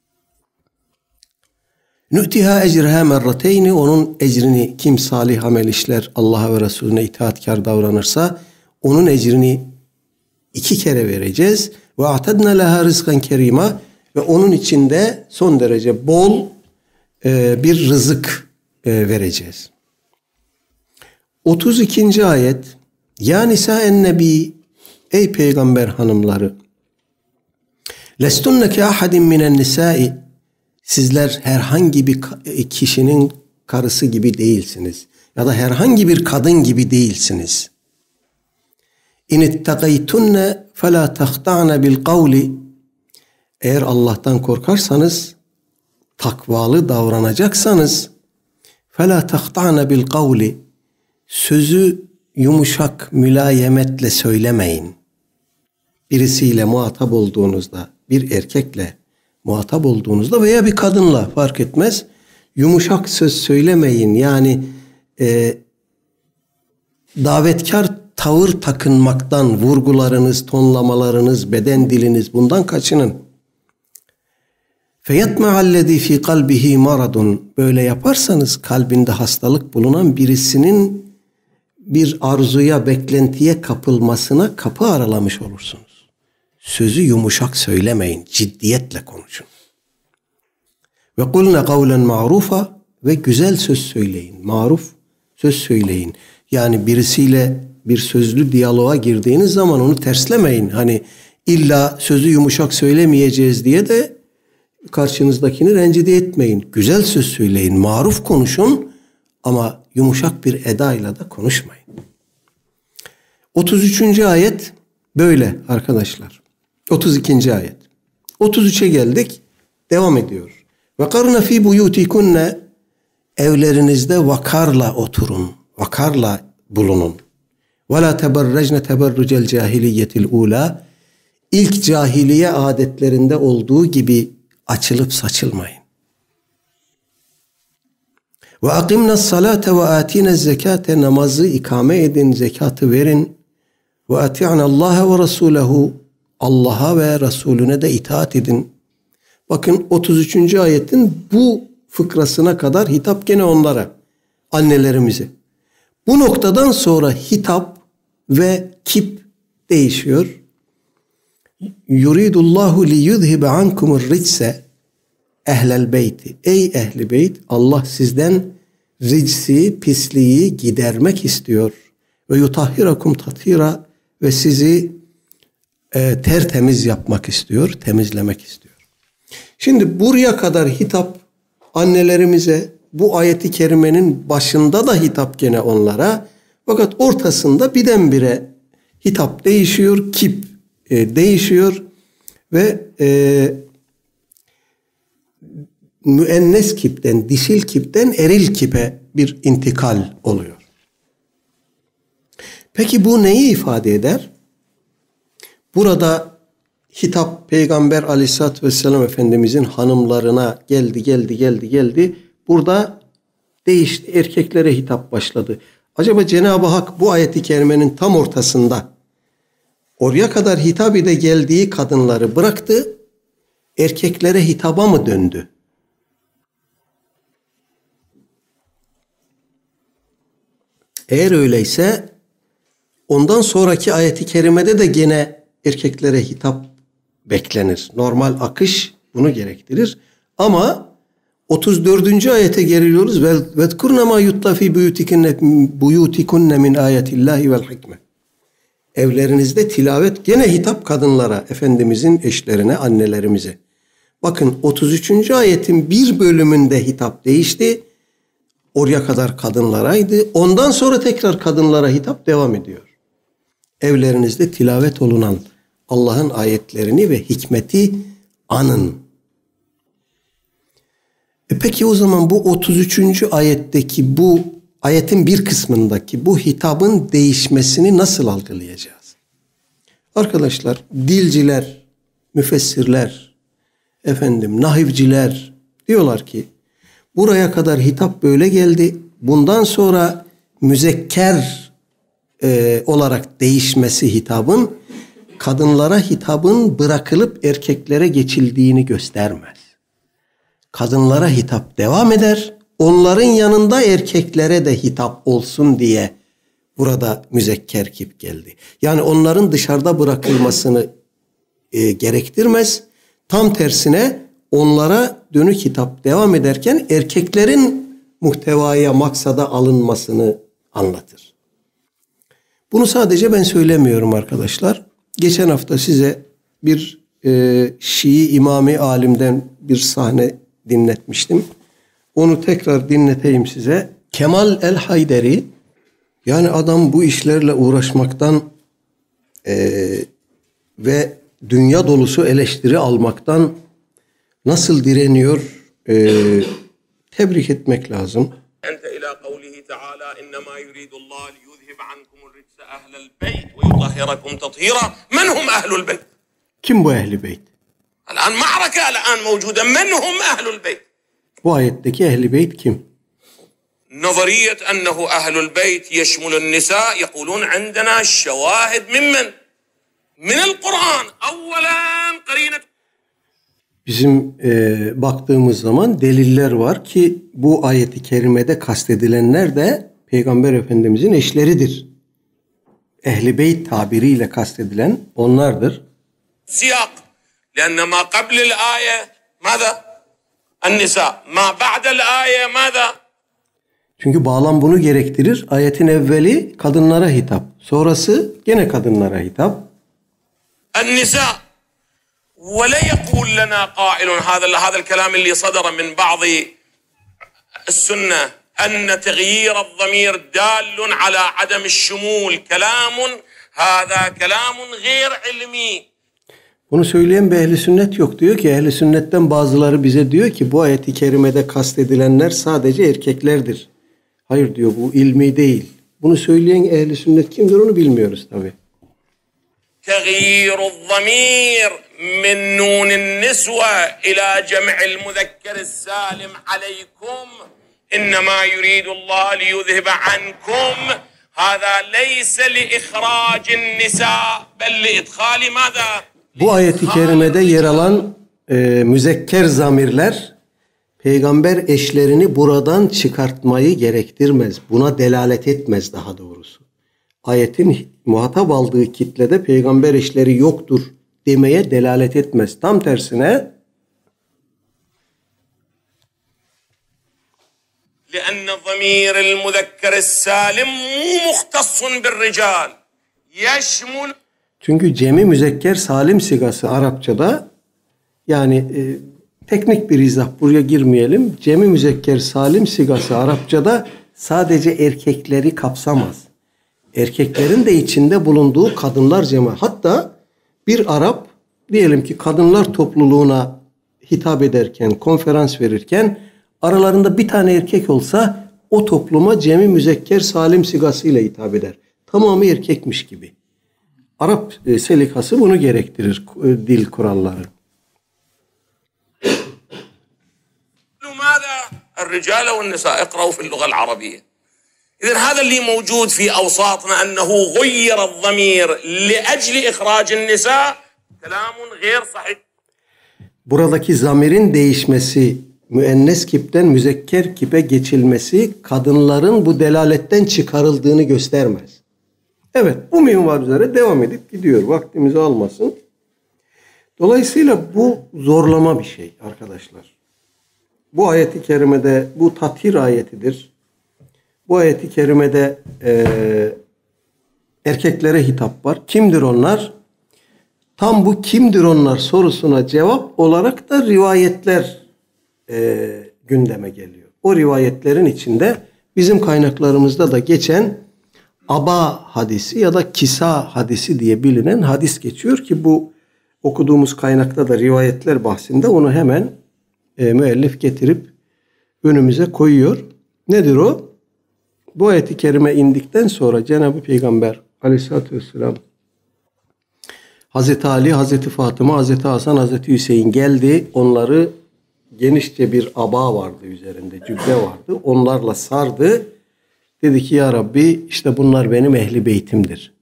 Nü'tiha ecrha merrateyni. Onun ecrini kim salih amel işler, Allah'a ve Resulüne itaatkar davranırsa onun ecrini iki kere vereceğiz. Ve a'tadna leha rizkan kerima. Ve onun içinde son derece bol e, bir rızık e, vereceğiz. otuz ikinci ayet. Ya nisa'en nebi, ey peygamber hanımları, lestunne ki ahadin minen nisai, sizler herhangi bir kişinin karısı gibi değilsiniz ya da herhangi bir kadın gibi değilsiniz. İn ittegaytunne fela tahta'ne bil kavli. Eğer Allah'tan korkarsanız, takvalı davranacaksanız, fela tahta'ne bil kavli. Sözü yumuşak, mülayemetle söylemeyin. Birisiyle muhatap olduğunuzda, bir erkekle muhatap olduğunuzda veya bir kadınla fark etmez, yumuşak söz söylemeyin. Yani e, davetkar tavır takınmaktan, vurgularınız, tonlamalarınız, beden diliniz, bundan kaçının. فَيَطْمَعَ فِي قَلْبِهِ مَرَضٌ. Böyle yaparsanız kalbinde hastalık bulunan birisinin bir arzuya, beklentiye kapılmasına kapı aralamış olursunuz. Sözü yumuşak söylemeyin, ciddiyetle konuşun. Ve kulne kavlen ma'rufa, ve güzel söz söyleyin. Maruf söz söyleyin. Yani birisiyle bir sözlü diyaloğa girdiğiniz zaman onu terslemeyin. Hani illa sözü yumuşak söylemeyeceğiz diye de karşınızdakini rencide etmeyin. Güzel söz söyleyin, maruf konuşun ama yumuşak bir edayla da konuşmayın. otuz üçüncü ayet böyle arkadaşlar. otuz ikinci ayet. otuz üçe geldik. Devam ediyor. Ve karna fi buyutikunne, evlerinizde vakarla oturun. Vakarla bulunun. Ve la teberrecne teberrucel cahiliyetil ula. İlk cahiliye adetlerinde olduğu gibi açılıp saçılmayın. Ve akimnas salate ve atinez zekate, namazı ikame edin, zekatı verin. Ve ati'nallaha ve rasulehu, Allah'a ve Resulüne de itaat edin. Bakın otuz üçüncü ayetin bu fıkrasına kadar hitap gene onlara, annelerimize. Bu noktadan sonra hitap ve kip değişiyor. Yuridullahu li yuzhibe ankumur ricse ehlel beyti. Ey ehli beyt, Allah sizden ricsi, pisliği gidermek istiyor. Ve yutahhirakum tathira, ve sizi e, tertemiz yapmak istiyor, temizlemek istiyor. Şimdi buraya kadar hitap annelerimize, bu ayeti kerimenin başında da hitap gene onlara. Fakat ortasında birdenbire hitap değişiyor, kip e, değişiyor ve e, müennes kipten, dişil kipten eril kipe bir intikal oluyor. Peki bu neyi ifade eder? Burada hitap Peygamber Aleyhisselatü Vesselam Efendimizin hanımlarına geldi, geldi, geldi, geldi. Burada değişti, erkeklere hitap başladı. Acaba Cenab-ı Hak bu ayeti kerimenin tam ortasında oraya kadar hitap ede geldiği kadınları bıraktı, erkeklere hitaba mı döndü? Eğer öyleyse ondan sonraki ayeti kerimede de gene erkeklere hitap beklenir. Normal akış bunu gerektirir. Ama otuz dördüncü ayete geliyoruz. Vezkurna ma yutla fi buyutikunne min ayetillahi vel hikme. Evlerinizde tilavet, gene hitap kadınlara, Efendimizin eşlerine, annelerimize. Bakın otuz üçüncü ayetin bir bölümünde hitap değişti. Oraya kadar kadınlaraydı. Ondan sonra tekrar kadınlara hitap devam ediyor. Evlerinizde tilavet olunan Allah'ın ayetlerini ve hikmeti anın. E peki o zaman bu otuz üçüncü ayetteki, bu ayetin bir kısmındaki bu hitabın değişmesini nasıl algılayacağız? Arkadaşlar, dilciler, müfessirler, efendim nahivciler diyorlar ki buraya kadar hitap böyle geldi. Bundan sonra müzekker e, olarak değişmesi hitabın, kadınlara hitabın bırakılıp erkeklere geçildiğini göstermez. Kadınlara hitap devam eder. Onların yanında erkeklere de hitap olsun diye burada müzekker kip geldi. Yani onların dışarıda bırakılmasını e, gerektirmez. Tam tersine onlara dönük hitap devam ederken erkeklerin muhtevaya, maksada alınmasını anlatır. Bunu sadece ben söylemiyorum arkadaşlar. Geçen hafta size bir e, Şii imami alimden bir sahne dinletmiştim. Onu tekrar dinleteyim size. Kemal el-Hayderi, yani adam bu işlerle uğraşmaktan Ee, ve dünya dolusu eleştiri almaktan nasıl direniyor? Ee, tebrik etmek lazım. Ente ila kavlihi Teala innema yuridullah liyuzhib ankumur rijse ehlel beyt ve yutahhirakum tathira. Men hum ehlul beyt? Kim bu ehli beyt? Al'an ma'raka al'an mevcude. Men hum ehlul beyt? Bu ayetteki ehli beyt kim? نظرية أنه أهل البيت يشمل النساء يقولون عندنا الشواهد ممن من القرآن أولا قرينة. Bizim e, baktığımız zaman deliller var ki bu ayeti kerimede kastedilenler de Peygamber Efendimizin eşleridir. Ehli beyt tabiriyle kastedilen onlardır. Siyak. لأن ما قبل الآية ماذا؟ النساء. ما بعد الآية ماذا؟ Çünkü bağlam bunu gerektirir. Ayetin evveli kadınlara hitap. Sonrası gene kadınlara hitap. النساء. ولا يقول لنا قائل هذا هذا الكلام اللي صدر من بعض السنة أن تغيير الضمير دال على عدم الشمول كلام هذا كلام غير علمي. Bunu söyleyen bir ehli sünnet yok. Diyor ki ehli sünnetten bazıları bize diyor ki bu ayeti kerimede kastedilenler sadece erkeklerdir. Hayır diyor, bu ilmi değil. Bunu söyleyen ehli sünnet kimdir onu bilmiyoruz tabi. تغيير الضمير من نون النسوة إلى جمع المذكر السالم عليكم إنما يريد الله ليذهب عنكم هذا ليس لإخراج النساء بل لإدخال ماذا؟ Bu ayeti kerimede yer alan e, müzekker zamirler peygamber eşlerini buradan çıkartmayı gerektirmez. Buna delalet etmez daha doğrusu. Ayetin muhatap aldığı kitlede peygamber eşleri yoktur demeye delalet etmez. Tam tersine لأن ضمير المذكر السالم مو مختص بالرجال يشمل. Çünkü cemi müzekker salim sigası Arapçada, yani e, teknik bir izah, buraya girmeyelim. Cemi müzekker salim sigası Arapçada sadece erkekleri kapsamaz. Erkeklerin de içinde bulunduğu kadınlar cemaat. Hatta bir Arap diyelim ki kadınlar topluluğuna hitap ederken, konferans verirken aralarında bir tane erkek olsa o topluma cemi müzekker salim sigasıyla hitap eder. Tamamı erkekmiş gibi. Arap e, selikası bunu gerektirir, e, dil kuralları. ماذا الرجال والنساء اقرأوا في اللغة العربية. إذن هذا اللي موجود في أوساطنا أنه غير الضمير لأجل إخراج النساء كلام غير صحيح. Buradaki zamirin değişmesi, müennes kipten müzekker kipe geçilmesi kadınların bu delaletten çıkarıldığını göstermez. Evet, bu minval üzere devam edip gidiyor. Vaktimizi almasın. Dolayısıyla bu zorlama bir şey arkadaşlar. Bu ayeti kerimede, bu tathir ayetidir. Bu ayeti kerimede e, erkeklere hitap var. Kimdir onlar? Tam bu kimdir onlar sorusuna cevap olarak da rivayetler e, gündeme geliyor. O rivayetlerin içinde bizim kaynaklarımızda da geçen Aba hadisi ya da Kisa hadisi diye bilinen hadis geçiyor ki bu okuduğumuz kaynakta da rivayetler bahsinde onu hemen e, müellif getirip önümüze koyuyor. Nedir o? Bu ayet-i kerime indikten sonra Cenab-ı Peygamber Aleyhisselatü Vesselam Hazreti Ali, Hazreti Fatıma, Hazreti Hasan, Hazreti Hüseyin geldi. Onları genişçe bir aba vardı üzerinde, cübbe vardı. Onlarla sardı. Dedi ki ya Rabbi işte bunlar benim ehli beytimdir.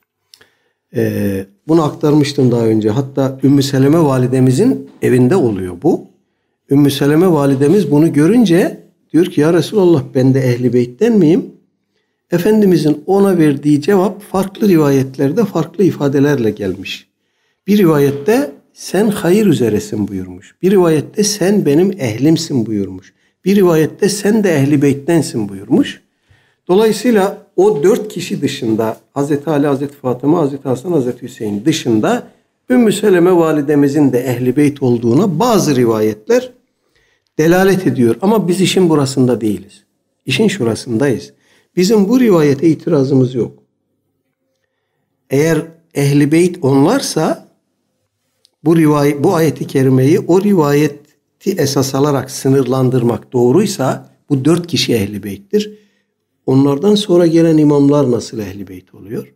Ee, bunu aktarmıştım daha önce. Hatta Ümmü Seleme validemizin evinde oluyor bu. Ümmü Seleme validemiz bunu görünce diyor ki ya Resulallah ben de ehli beytten miyim? Efendimizin ona verdiği cevap farklı rivayetlerde farklı ifadelerle gelmiş. Bir rivayette sen hayır üzeresin buyurmuş. Bir rivayette sen benim ehlimsin buyurmuş. Bir rivayette sen de ehli beyttensin buyurmuş. Dolayısıyla o dört kişi dışında Hazreti Ali, Hazreti Fatıma, Hazreti Hasan, Hazreti Hüseyin dışında Ümmü Seleme validemizin de ehli beyt olduğuna bazı rivayetler delalet ediyor. Ama biz işin burasında değiliz. İşin şurasındayız. Bizim bu rivayete itirazımız yok. Eğer Ehl-i Beyt onlarsa bu rivayet, bu ayeti kerimeyi o rivayeti esas alarak sınırlandırmak doğruysa bu dört kişi Ehl-i Beyt'tir. Onlardan sonra gelen imamlar nasıl Ehl-i Beyt oluyor?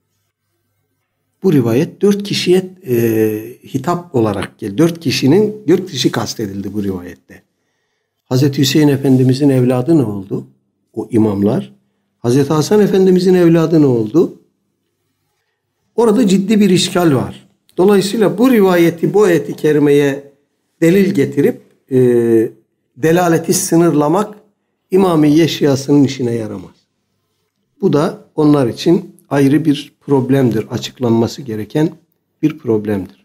Bu rivayet dört kişiye e, hitap olarak geldi. Dört kişinin, dört kişi kastedildi bu rivayette. Hazreti Hüseyin Efendimizin evladı ne oldu? O imamlar. Hazreti Hasan Efendimizin evladı ne oldu? Orada ciddi bir işgal var. Dolayısıyla bu rivayeti, bu ayeti kerimeye delil getirip e, delaleti sınırlamak İmamiye Şiasının işine yaramaz. Bu da onlar için ayrı bir problemdir. Açıklanması gereken bir problemdir.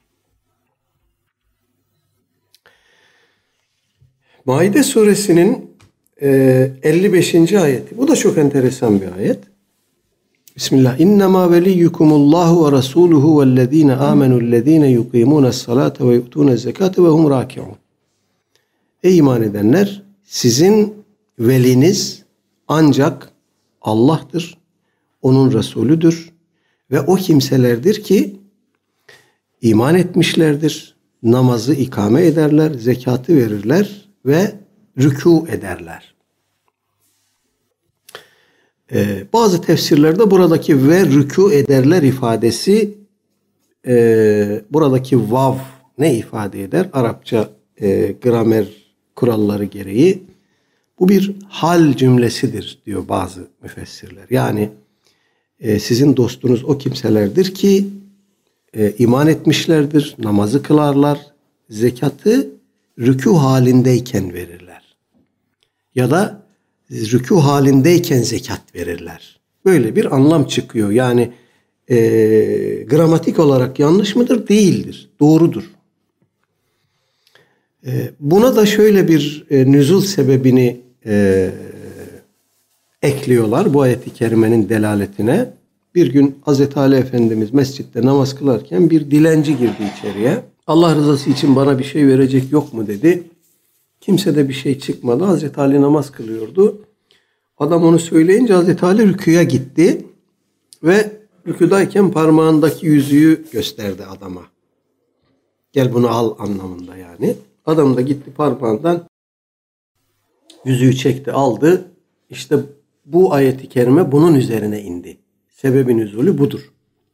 Maide suresinin e, elli beşinci ayeti. Bu da çok enteresan bir ayet. Bismillah. İnnemâ veliyyukumullahu ve rasûluhu vellezîne âmenullezîne yukîmûne's-salâte ve yu'tûne's-zekâte ve hum râki'ûn. Ey iman edenler, sizin veliniz ancak Allah'tır, onun Resulüdür ve o kimselerdir ki iman etmişlerdir, namazı ikame ederler, zekatı verirler ve rükû ederler. Ee, bazı tefsirlerde buradaki ve rükû ederler ifadesi e, buradaki vav ne ifade eder? Arapça e, gramer kuralları gereği bu bir hal cümlesidir diyor bazı müfessirler. Yani e, sizin dostunuz o kimselerdir ki e, iman etmişlerdir, namazı kılarlar, zekatı rükû halindeyken verirler. Ya da rükû halindeyken zekat verirler. Böyle bir anlam çıkıyor. Yani e, gramatik olarak yanlış mıdır? Değildir. Doğrudur. E, buna da şöyle bir e, nüzul sebebini e, ekliyorlar bu ayet-i kerimenin delaletine. Bir gün Hazreti Ali Efendimiz mescitte namaz kılarken bir dilenci girdi içeriye. Allah rızası için bana bir şey verecek yok mu dedi. Kimse de bir şey çıkmadı. Hazreti Ali namaz kılıyordu. Adam onu söyleyince Hazreti Ali rüküye gitti. Ve rüküdayken parmağındaki yüzüğü gösterdi adama. Gel bunu al anlamında yani. Adam da gitti parmağından yüzüğü çekti aldı. İşte bu ayeti kerime bunun üzerine indi. Sebebi nüzulü budur.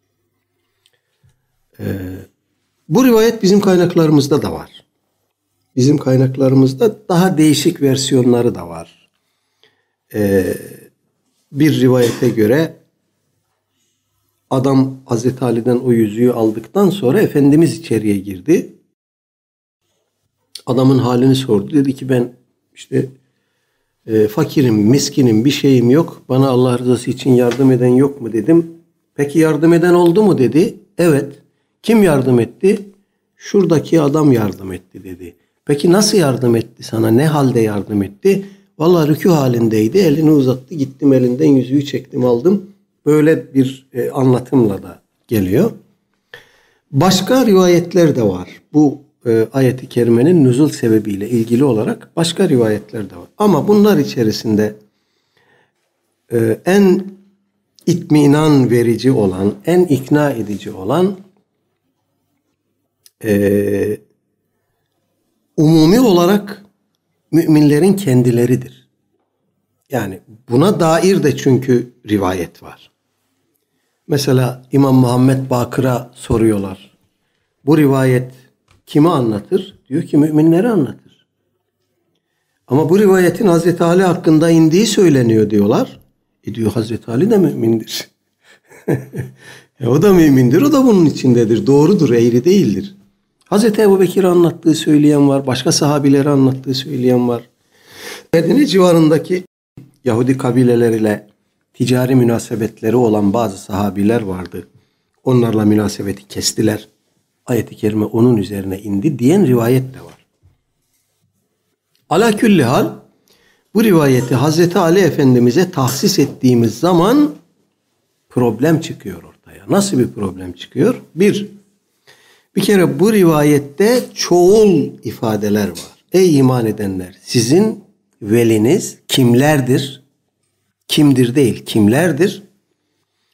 Ee, bu rivayet bizim kaynaklarımızda da var. Bizim kaynaklarımızda daha değişik versiyonları da var. Ee, bir rivayete göre adam Hazreti Ali'den o yüzüğü aldıktan sonra Efendimiz içeriye girdi. Adamın halini sordu. Dedi ki ben işte e, fakirim, miskinim, bir şeyim yok. Bana Allah rızası için yardım eden yok mu dedim. Peki yardım eden oldu mu dedi. Evet. Kim yardım etti? Şuradaki adam yardım etti dedi. Peki nasıl yardım etti sana? Ne halde yardım etti? Vallahi rükû halindeydi. Elini uzattı. Gittim elinden yüzüğü çektim aldım. Böyle bir e, anlatımla da geliyor. Başka rivayetler de var. Bu e, ayet-i kerimenin nüzul sebebiyle ilgili olarak başka rivayetler de var. Ama bunlar içerisinde e, en itminan verici olan, en ikna edici olan e, umumi olarak müminlerin kendileridir. Yani buna dair de çünkü rivayet var. Mesela İmam Muhammed Bakır'a soruyorlar. Bu rivayet kimi anlatır? Diyor ki müminleri anlatır. Ama bu rivayetin Hazreti Ali hakkında indiği söyleniyor diyorlar. E diyor Hazreti Ali de mümindir. e o da mümindir, o da bunun içindedir. Doğrudur, eğri değildir. Hazreti Ebubekir'i anlattığı söyleyen var. Başka sahabileri anlattığı söyleyen var. Medine civarındaki Yahudi kabileleriyle ticari münasebetleri olan bazı sahabiler vardı. Onlarla münasebeti kestiler. Ayet-i kerime onun üzerine indi diyen rivayet de var. Ala külli hal bu rivayeti Hazreti Ali Efendimiz'e tahsis ettiğimiz zaman problem çıkıyor ortaya. Nasıl bir problem çıkıyor? Bir, bir kere bu rivayette çoğul ifadeler var. Ey iman edenler, sizin veliniz kimlerdir? Kimdir değil, kimlerdir?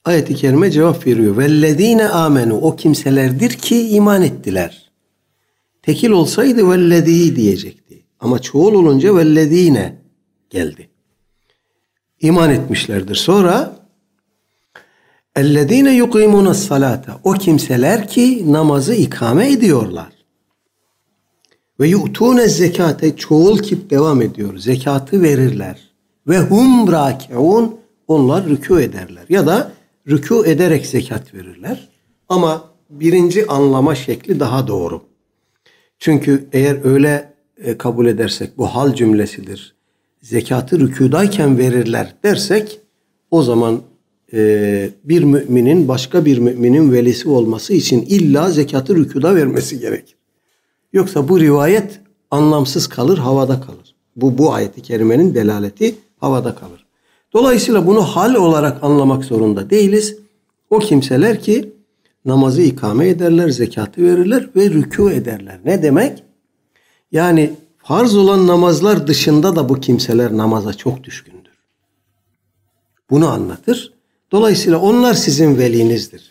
ayet-i kerime cevap veriyor. Vellezine amenu, o kimselerdir ki iman ettiler. Tekil olsaydı vellezî diyecekti. Ama çoğul olunca vellezine geldi. İman etmişlerdir. Sonra ellezîne yukîmûnes salâte, o kimseler ki namazı ikame ediyorlar. Ve yu'tûnez zekâte, çoğul kip devam ediyor. Zekatı verirler. Ve hum râki'ûn, onlar rükû ederler. Ya da rükû ederek zekat verirler. Ama birinci anlama şekli daha doğru. Çünkü eğer öyle e, kabul edersek bu hal cümlesidir. Zekatı rükûdayken verirler dersek o zaman e, bir müminin başka bir müminin velisi olması için illa zekatı rükûda vermesi gerekir. Yoksa bu rivayet anlamsız kalır, havada kalır. Bu bu ayet-i kerimenin delaleti havada kalır. Dolayısıyla bunu hal olarak anlamak zorunda değiliz. O kimseler ki namazı ikame ederler, zekatı verirler ve rükû ederler. Ne demek? Yani farz olan namazlar dışında da bu kimseler namaza çok düşkündür. Bunu anlatır. Dolayısıyla onlar sizin velinizdir.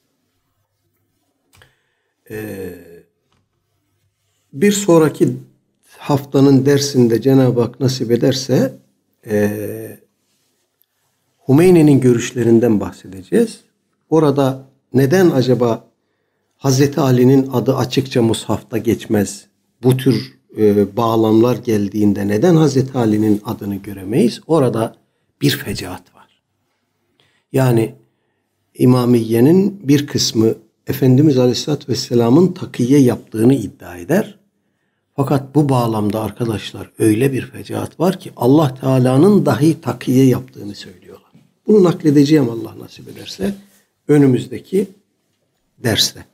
Ee, bir sonraki haftanın dersinde Cenab-ı Hak nasip ederse e, Hümeyni'nin görüşlerinden bahsedeceğiz. Orada neden acaba Hazreti Ali'nin adı açıkça mushafta geçmez? Bu tür e, bağlamlar geldiğinde neden Hazreti Ali'nin adını göremeyiz? Orada bir fecaat var. Yani İmamiye'nin bir kısmı Efendimiz Aleyhisselatü Vesselam'ın takiye yaptığını iddia eder. Fakat bu bağlamda arkadaşlar öyle bir fecaat var ki Allah Teala'nın dahi takiye yaptığını söylüyorlar. Bunu nakledeceğim Allah nasip ederse önümüzdeki derste.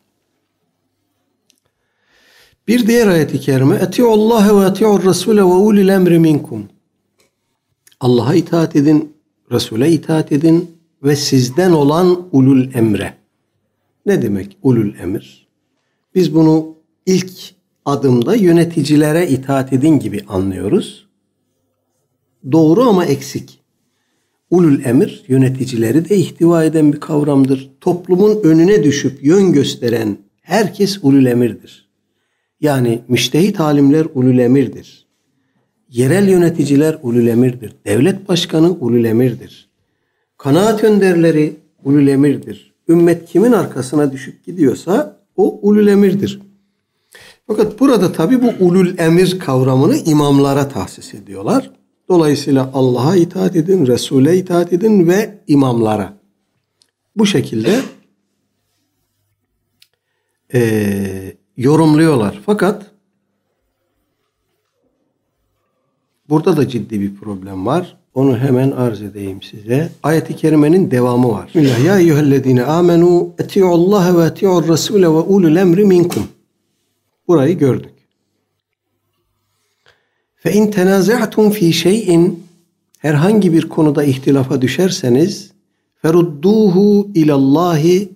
Bir diğer ayet-i kerime Eti'ullahe ve eti'ur Rasule ve ulil emri minkum. Allah'a itaat edin, Resul'e itaat edin ve sizden olan ulul emre. Ne demek ulul emir? Biz bunu ilk adımda yöneticilere itaat edin gibi anlıyoruz. Doğru ama eksik. Ulul emir yöneticileri de ihtiva eden bir kavramdır. Toplumun önüne düşüp yön gösteren herkes ulul emirdir. Yani müştehit alimler ulul emirdir. Yerel yöneticiler ulul emirdir. Devlet başkanı ulul emirdir. Kanaat önderleri ulul emirdir. Ümmet kimin arkasına düşüp gidiyorsa o ulul emirdir. Fakat burada tabi bu ulul emir kavramını imamlara tahsis ediyorlar. Dolayısıyla Allah'a itaat edin, Resul'e itaat edin ve imamlara. Bu şekilde e, yorumluyorlar. Fakat burada da ciddi bir problem var. Onu hemen arz edeyim size. Ayet-i kerimenin devamı var. Bismillah. Ya eyyühellezine amenu eti'ullaha ve eti'ur Rasule ve ulul emri minkum. Burayı gördük. Fe in tenazatum fi şey'in, herhangi bir konuda ihtilafa düşerseniz ferudduhu ilallahi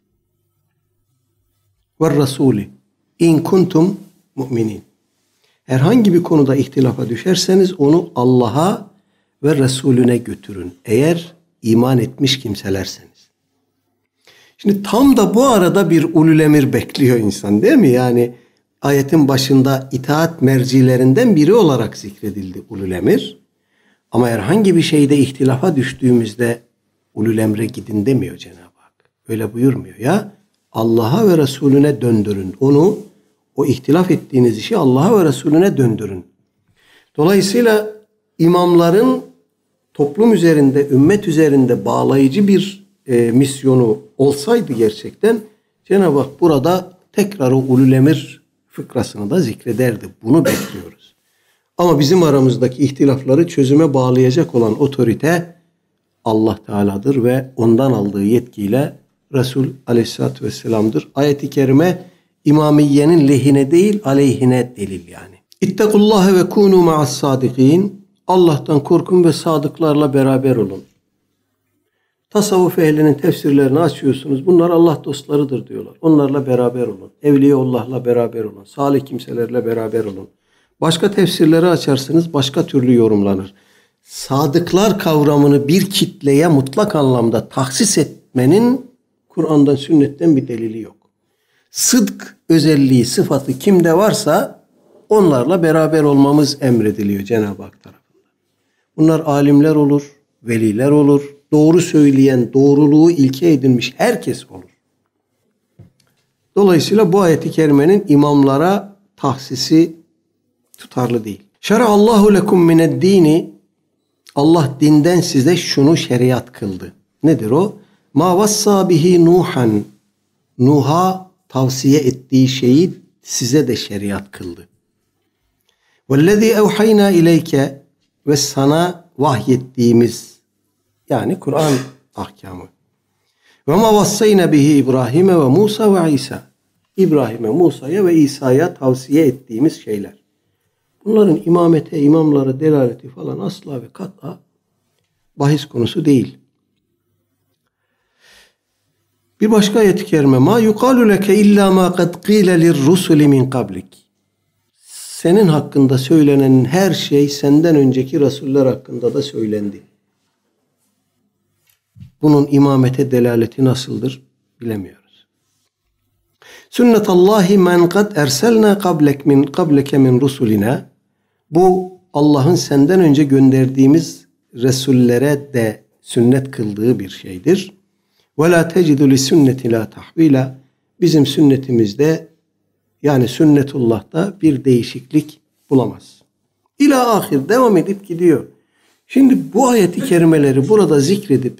ve rasuli in kuntum mu'minin. Herhangi bir konuda ihtilafa düşerseniz onu Allah'a ve Resulüne götürün. Eğer iman etmiş kimselerseniz. Şimdi tam da bu arada bir ulul emir bekliyor insan, değil mi? Yani ayetin başında itaat mercilerinden biri olarak zikredildi ulul emir. Ama herhangi bir şeyde ihtilafa düştüğümüzde ulul emre gidin demiyor Cenab-ı Hak. Öyle buyurmuyor ya. Allah'a ve Resulüne döndürün. Onu, o ihtilaf ettiğiniz işi Allah'a ve Resulüne döndürün. Dolayısıyla imamların toplum üzerinde, ümmet üzerinde bağlayıcı bir e, misyonu olsaydı gerçekten Cenab-ı Hak burada tekrar o ulul emir fıkrasını da zikrederdi. Bunu bekliyoruz. Ama bizim aramızdaki ihtilafları çözüme bağlayacak olan otorite Allah Teala'dır ve ondan aldığı yetkiyle Resul Aleyhisselatü Vesselam'dır. Ayet-i kerime İmamiye'nin lehine değil aleyhine delil yani. İttekullâhe ve kûnû ma'as sâdikîn. Allah'tan korkun ve sadıklarla beraber olun. Tasavvuf ehlinin tefsirlerini açıyorsunuz. Bunlar Allah dostlarıdır diyorlar. Onlarla beraber olun. Evliyaullah'la beraber olun. Salih kimselerle beraber olun. Başka tefsirleri açarsınız, başka türlü yorumlanır. Sadıklar kavramını bir kitleye mutlak anlamda tahsis et, etmenin Kur'an'dan, sünnetten bir delili yok. Sıdk özelliği, sıfatı kimde varsa onlarla beraber olmamız emrediliyor Cenab-ı Hak tarafından. Bunlar alimler olur, veliler olur, doğru söyleyen, doğruluğu ilke edinmiş herkes olur. Dolayısıyla bu ayet-i kerimenin imamlara tahsisi tutarlı değil. Şera'allahu lekum mined-dini, Allah dinden size şunu şeriat kıldı. Nedir o? Ma vassa bihi Nuhan, Nuh'a tavsiye ettiği şeyi size de şeriat kıldı. Vellezî evhayna ileyke, ve sana vahyettiğimiz, yani Kur'an ahkamı. Ve ma vassayna bihi İbrahim'e ve Musa ve İsa, İbrahim'e, Musa'ya ve İsa'ya tavsiye ettiğimiz şeyler. Bunların imamete, imamlara delaleti falan asla ve kat'a bahis konusu değil. Bir başka ayet-i kerime, ma yuqalu leke illa ma kad qîle lirrusuli min qablik. Senin hakkında söylenen her şey senden önceki rasuller hakkında da söylendi. Bunun imamete delaleti nasıldır bilemiyoruz. Sünnetallahi men kad erselna qablek min qableke min rusulina. Bu Allah'ın senden önce gönderdiğimiz resullere de sünnet kıldığı bir şeydir. Ve la tecidu li sünneti la tahvila. Bizim sünnetimizde, yani sünnetullah'ta bir değişiklik bulamaz. İlâ ahir devam edip gidiyor. Şimdi bu ayeti kerimeleri burada zikredip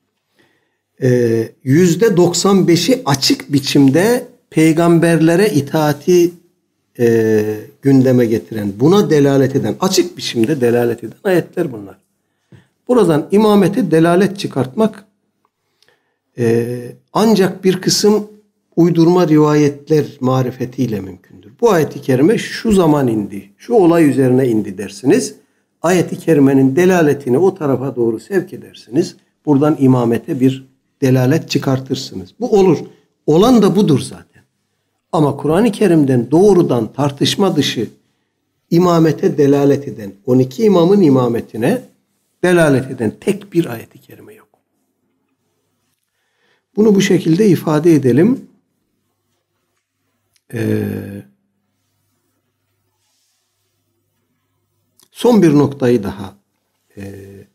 yüzde doksan beşi açık biçimde peygamberlere itaati e, gündeme getiren, buna delalet eden, açık biçimde delalet eden ayetler bunlar. Buradan imamete delalet çıkartmak e, ancak bir kısım uydurma rivayetler marifetiyle mümkündür. Bu ayet-i kerime şu zaman indi, şu olay üzerine indi dersiniz. Ayet-i kerimenin delaletini o tarafa doğru sevk edersiniz. Buradan imamete bir delalet çıkartırsınız. Bu olur. Olan da budur zaten. Ama Kur'an-ı Kerim'den doğrudan tartışma dışı imamete delalet eden, on iki imamın imametine delalet eden tek bir ayet-i kerime yok. Bunu bu şekilde ifade edelim. Ee, son bir noktayı daha e,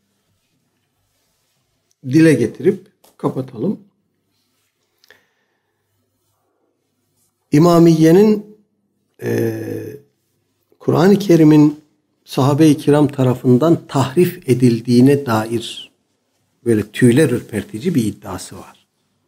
dile getirip kapatalım. İmamiye'nin e, Kur'an-ı Kerim'in sahabe-i kiram tarafından tahrif edildiğine dair böyle tüyler ürpertici bir iddiası var.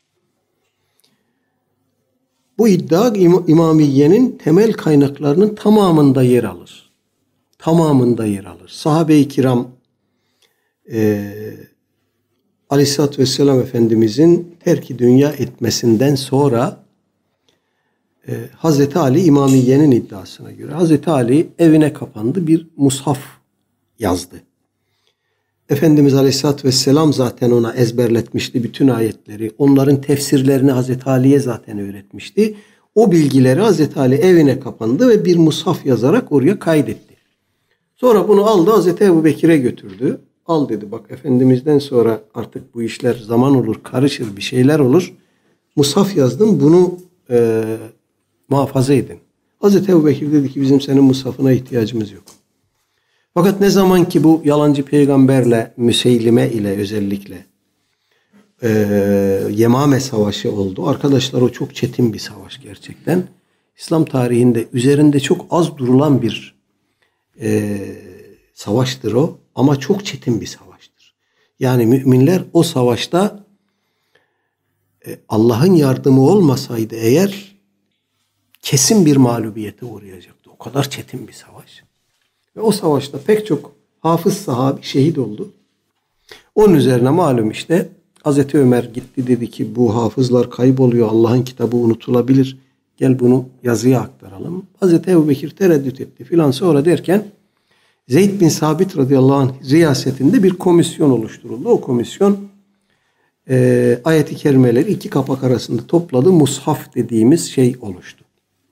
Bu iddia İmamiye'nin temel kaynaklarının tamamında yer alır. Tamamında yer alır. Sahabe-i kiram e, Aleyhisselatü Vesselam Efendimizin terk-i dünya etmesinden sonra e, Hazreti Ali İmamiye'nin iddiasına göre Hazreti Ali evine kapandı, bir mushaf yazdı. Efendimiz Aleyhisselatü Vesselam zaten ona ezberletmişti bütün ayetleri. Onların tefsirlerini Hazreti Ali'ye zaten öğretmişti. O bilgileri Hazreti Ali evine kapandı ve bir mushaf yazarak oraya kaydetti. Sonra bunu aldı Hazreti Ebubekir'e götürdü. Al dedi, bak Efendimiz'den sonra artık bu işler zaman olur, karışır, bir şeyler olur. Mushaf yazdım, bunu e, muhafaza edin. Hazreti Ebubekir dedi ki bizim senin mushafına ihtiyacımız yok. Fakat ne zaman ki bu yalancı peygamberle, Müseylime ile özellikle e, Yemame Savaşı oldu. Arkadaşlar o çok çetin bir savaş gerçekten. İslam tarihinde üzerinde çok az durulan bir e, savaştır o. Ama çok çetin bir savaştır. Yani müminler o savaşta e, Allah'ın yardımı olmasaydı eğer kesin bir mağlubiyete uğrayacaktı. O kadar çetin bir savaş. Ve o savaşta pek çok hafız sahabi şehit oldu. Onun üzerine malum işte Hazreti Ömer gitti, dedi ki bu hafızlar kayboluyor. Allah'ın kitabı unutulabilir. Gel bunu yazıya aktaralım. Hazreti Ebubekir tereddüt etti filan, sonra derken Zeyd bin Sabit radıyallahu anh riyasetinde bir komisyon oluşturuldu. O komisyon e, ayet-i kerimeleri iki kapak arasında topladı. Mushaf dediğimiz şey oluştu.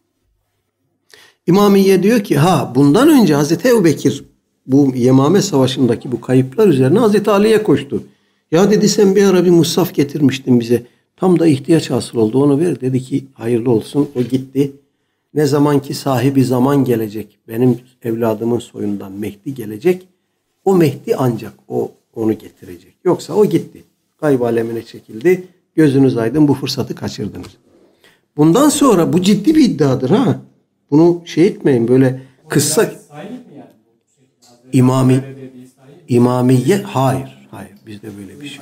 İmamiye diyor ki ha bundan önce Hazreti Ebubekir bu Yemame Savaşı'ndaki bu kayıplar üzerine Hazreti Ali'ye koştu. Ya dedi sen bir ara bir mushaf getirmiştin bize. Tam da ihtiyaç hasıl oldu, onu ver. Dedi ki hayırlı olsun, o gitti. Ne zaman ki sahibi zaman gelecek, benim evladımın soyundan Mehdi gelecek, o Mehdi ancak o onu getirecek. Yoksa o gitti. Gayb alemine çekildi. Gözünüz aydın, bu fırsatı kaçırdınız. Bundan sonra bu ciddi bir iddiadır ha. Bunu şey etmeyin böyle kısa. İmami İmamiye hayır. Hayır. Bizde böyle bir şey.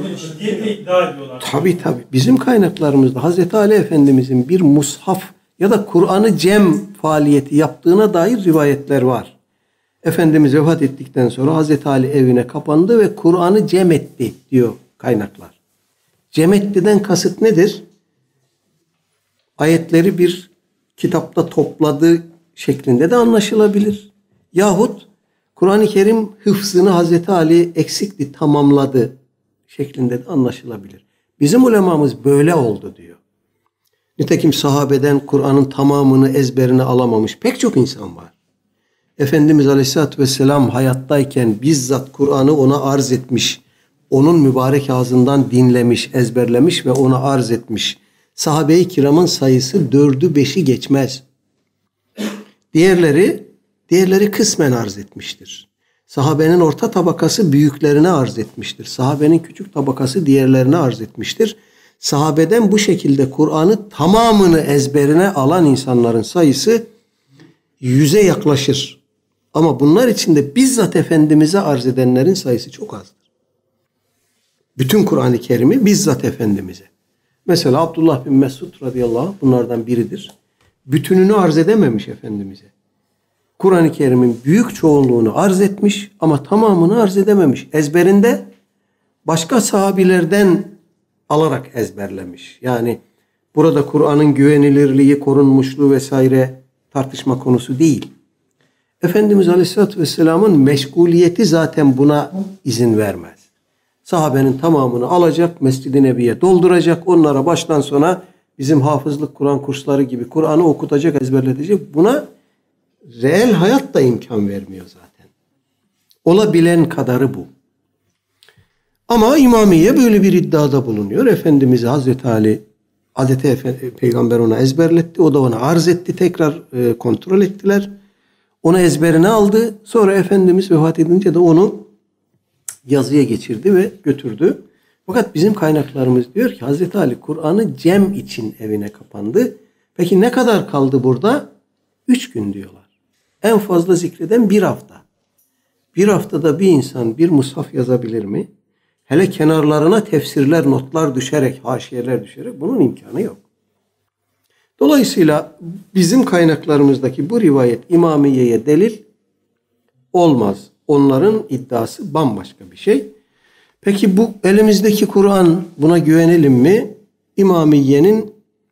Tabii tabii. Bizim kaynaklarımızda Hazreti Ali Efendimizin bir mushaf ya da Kur'an-ı Cem faaliyeti yaptığına dair rivayetler var. Efendimiz vefat ettikten sonra Hazreti Ali evine kapandı ve Kur'an'ı cem etti diyor kaynaklar. Cem etti'den kasıt nedir? Ayetleri bir kitapta topladığı şeklinde de anlaşılabilir. Yahut Kur'an-ı Kerim hıfzını Hazreti Ali eksikti, tamamladı şeklinde de anlaşılabilir. Bizim ulemamız böyle oldu diyor. Nitekim sahabeden Kur'an'ın tamamını ezberine alamamış pek çok insan var. Efendimiz Aleyhisselatü Vesselam hayattayken bizzat Kur'an'ı ona arz etmiş, onun mübarek ağzından dinlemiş, ezberlemiş ve ona arz etmiş. Sahabe-i kiramın sayısı dördü beşi geçmez. Diğerleri, diğerleri kısmen arz etmiştir. Sahabenin orta tabakası büyüklerine arz etmiştir. Sahabenin küçük tabakası diğerlerine arz etmiştir. Sahabeden bu şekilde Kur'an'ı tamamını ezberine alan insanların sayısı yüze yaklaşır. Ama bunlar içinde bizzat Efendimiz'e arz edenlerin sayısı çok azdır. Bütün Kur'an-ı Kerim'i bizzat Efendimiz'e. Mesela Abdullah bin Mesud radıyallahu anh bunlardan biridir. Bütününü arz edememiş Efendimiz'e. Kur'an-ı Kerim'in büyük çoğunluğunu arz etmiş ama tamamını arz edememiş. Ezberinde başka sahabilerden alarak ezberlemiş. Yani burada Kur'an'ın güvenilirliği, korunmuşluğu vesaire tartışma konusu değil. Efendimiz Aleyhisselatü Vesselam'ın meşguliyeti zaten buna izin vermez. Sahabenin tamamını alacak, Mescid-i Nebi'ye dolduracak, onlara baştan sona bizim hafızlık Kur'an kursları gibi Kur'an'ı okutacak, ezberletecek. Buna reel hayat da imkan vermiyor zaten. Olabilen kadarı bu. Ama İmamiye böyle bir iddiada bulunuyor. Efendimiz Hazreti Ali, Hazreti Efe, Peygamber ona ezberletti. O da ona arz etti. Tekrar e, kontrol ettiler. Onu ezberine aldı. Sonra Efendimiz vefat edince de onu yazıya geçirdi ve götürdü. Fakat bizim kaynaklarımız diyor ki Hazreti Ali Kur'an'ı cem için evine kapandı. Peki ne kadar kaldı burada? Üç gün diyorlar. En fazla zikreden bir hafta. Bir haftada bir insan bir mushaf yazabilir mi? Hele kenarlarına tefsirler, notlar düşerek, haşiyeler düşerek bunun imkanı yok. Dolayısıyla bizim kaynaklarımızdaki bu rivayet İmamiye'ye delil olmaz. Onların iddiası bambaşka bir şey. Peki bu elimizdeki Kur'an, buna güvenelim mi? İmamiye'nin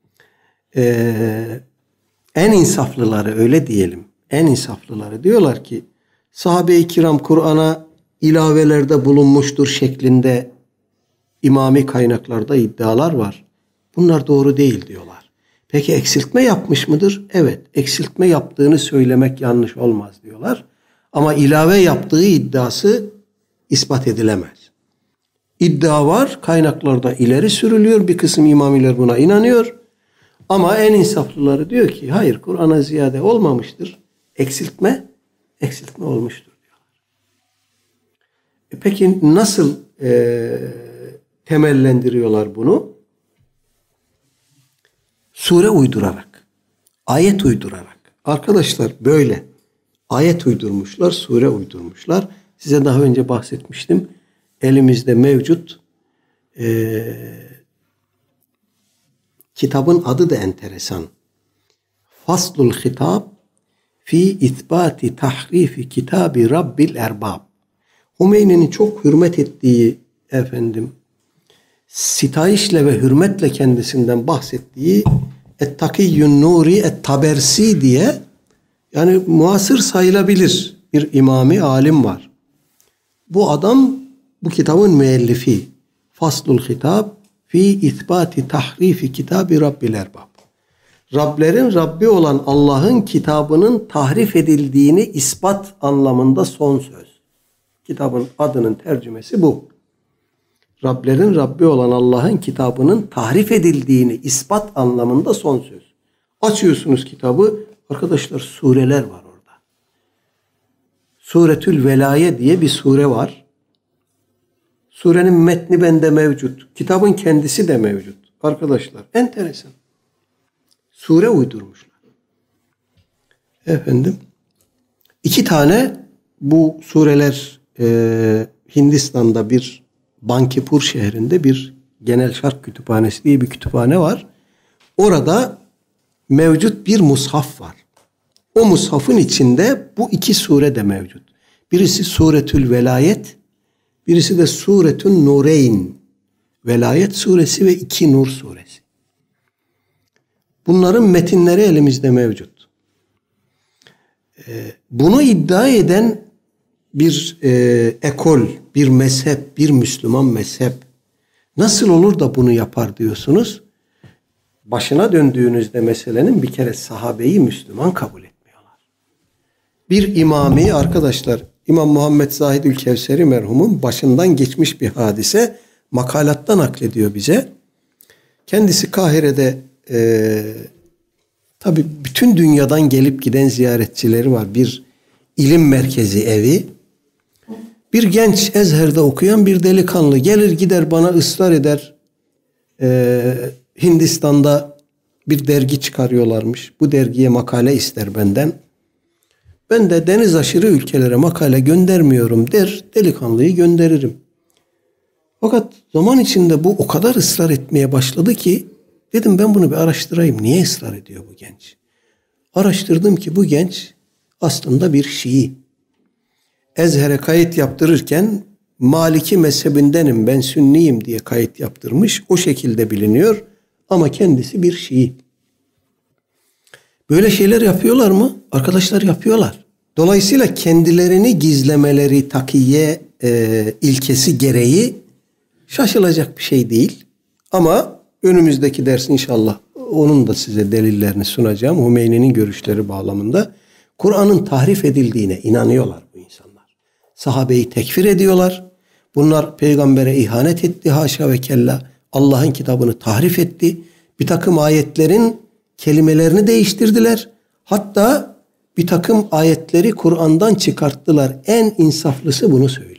e, en insaflıları, öyle diyelim, en insaflıları diyorlar ki sahabe-i kiram Kur'an'a ilavelerde bulunmuştur şeklinde imami kaynaklarda iddialar var. Bunlar doğru değil diyorlar. Peki eksiltme yapmış mıdır? Evet, eksiltme yaptığını söylemek yanlış olmaz diyorlar. Ama ilave yaptığı iddiası ispat edilemez. İddia var, kaynaklarda ileri sürülüyor. Bir kısım imamiler buna inanıyor. Ama en insaflıları diyor ki hayır, Kur'an'a ziyade olmamıştır. Eksiltme, eksiltme olmuştur diyorlar. E peki nasıl e, temellendiriyorlar bunu? Sure uydurarak, ayet uydurarak. Arkadaşlar böyle ayet uydurmuşlar, sure uydurmuşlar. Size daha önce bahsetmiştim. Elimizde mevcut e, kitabın adı da enteresan. Faslul Hitab fi İthbati Tahrifi Kitabi Rabbil Erbab. Hümeyni'nin çok hürmet ettiği efendim sitayişle ve hürmetle kendisinden bahsettiği Et-Takiyyun Nuri Et-Tabersi diye yani muasır sayılabilir bir imami alim var. Bu adam bu kitabın müellifi. Faslul Hitab fi İthbati Tahrifi Kitabi Rabbil Erbab. Rablerin Rabbi olan Allah'ın kitabının tahrif edildiğini ispat anlamında son söz. Kitabın adının tercümesi bu. Rablerin Rabbi olan Allah'ın kitabının tahrif edildiğini ispat anlamında son söz. Açıyorsunuz kitabı. Arkadaşlar sureler var orada. Suretül Velaye diye bir sure var. Surenin metni bende mevcut. Kitabın kendisi de mevcut. Arkadaşlar enteresan. Sure uydurmuşlar. Efendim. İki tane bu sureler e, Hindistan'da bir Bankipur şehrinde bir Genel Şark Kütüphanesi diye bir kütüphane var. Orada mevcut bir mushaf var. O mushafın içinde bu iki sure de mevcut. Birisi Suretül Velayet, birisi de Suretün Nureyn. Velayet suresi ve iki Nur suresi. Bunların metinleri elimizde mevcut. Ee, bunu iddia eden bir e, ekol, bir mezhep, bir Müslüman mezhep nasıl olur da bunu yapar diyorsunuz? Başına döndüğünüzde meselenin bir kere sahabeyi Müslüman kabul etmiyorlar. Bir imami arkadaşlar, İmam Muhammed Zahidül Kevseri merhumun başından geçmiş bir hadise makalattan naklediyor bize. Kendisi Kahire'de e, tabii bütün dünyadan gelip giden ziyaretçileri var. Bir ilim merkezi evi. Bir genç Ezher'de okuyan bir delikanlı gelir gider bana ısrar eder. Ee, Hindistan'da bir dergi çıkarıyorlarmış. Bu dergiye makale ister benden. Ben de deniz aşırı ülkelere makale göndermiyorum der. Delikanlıyı gönderirim. Fakat zaman içinde bu o kadar ısrar etmeye başladı ki dedim ben bunu bir araştırayım. Niye ısrar ediyor bu genç? Araştırdım ki bu genç aslında bir Şii. Ezher'e kayıt yaptırırken Maliki mezhebindenim ben Sünniyim diye kayıt yaptırmış. O şekilde biliniyor ama kendisi bir Şii. Böyle şeyler yapıyorlar mı? Arkadaşlar yapıyorlar. Dolayısıyla kendilerini gizlemeleri takiye e, ilkesi gereği şaşılacak bir şey değil. Ama önümüzdeki ders inşallah onun da size delillerini sunacağım. Hümeyni'nin görüşleri bağlamında Kur'an'ın tahrif edildiğine inanıyorlar bu insanlar. Sahabeyi tekfir ediyorlar. Bunlar peygambere ihanet etti haşa ve kella. Allah'ın kitabını tahrif etti. Bir takım ayetlerin kelimelerini değiştirdiler. Hatta bir takım ayetleri Kur'an'dan çıkarttılar. En insaflısı bunu söylüyor.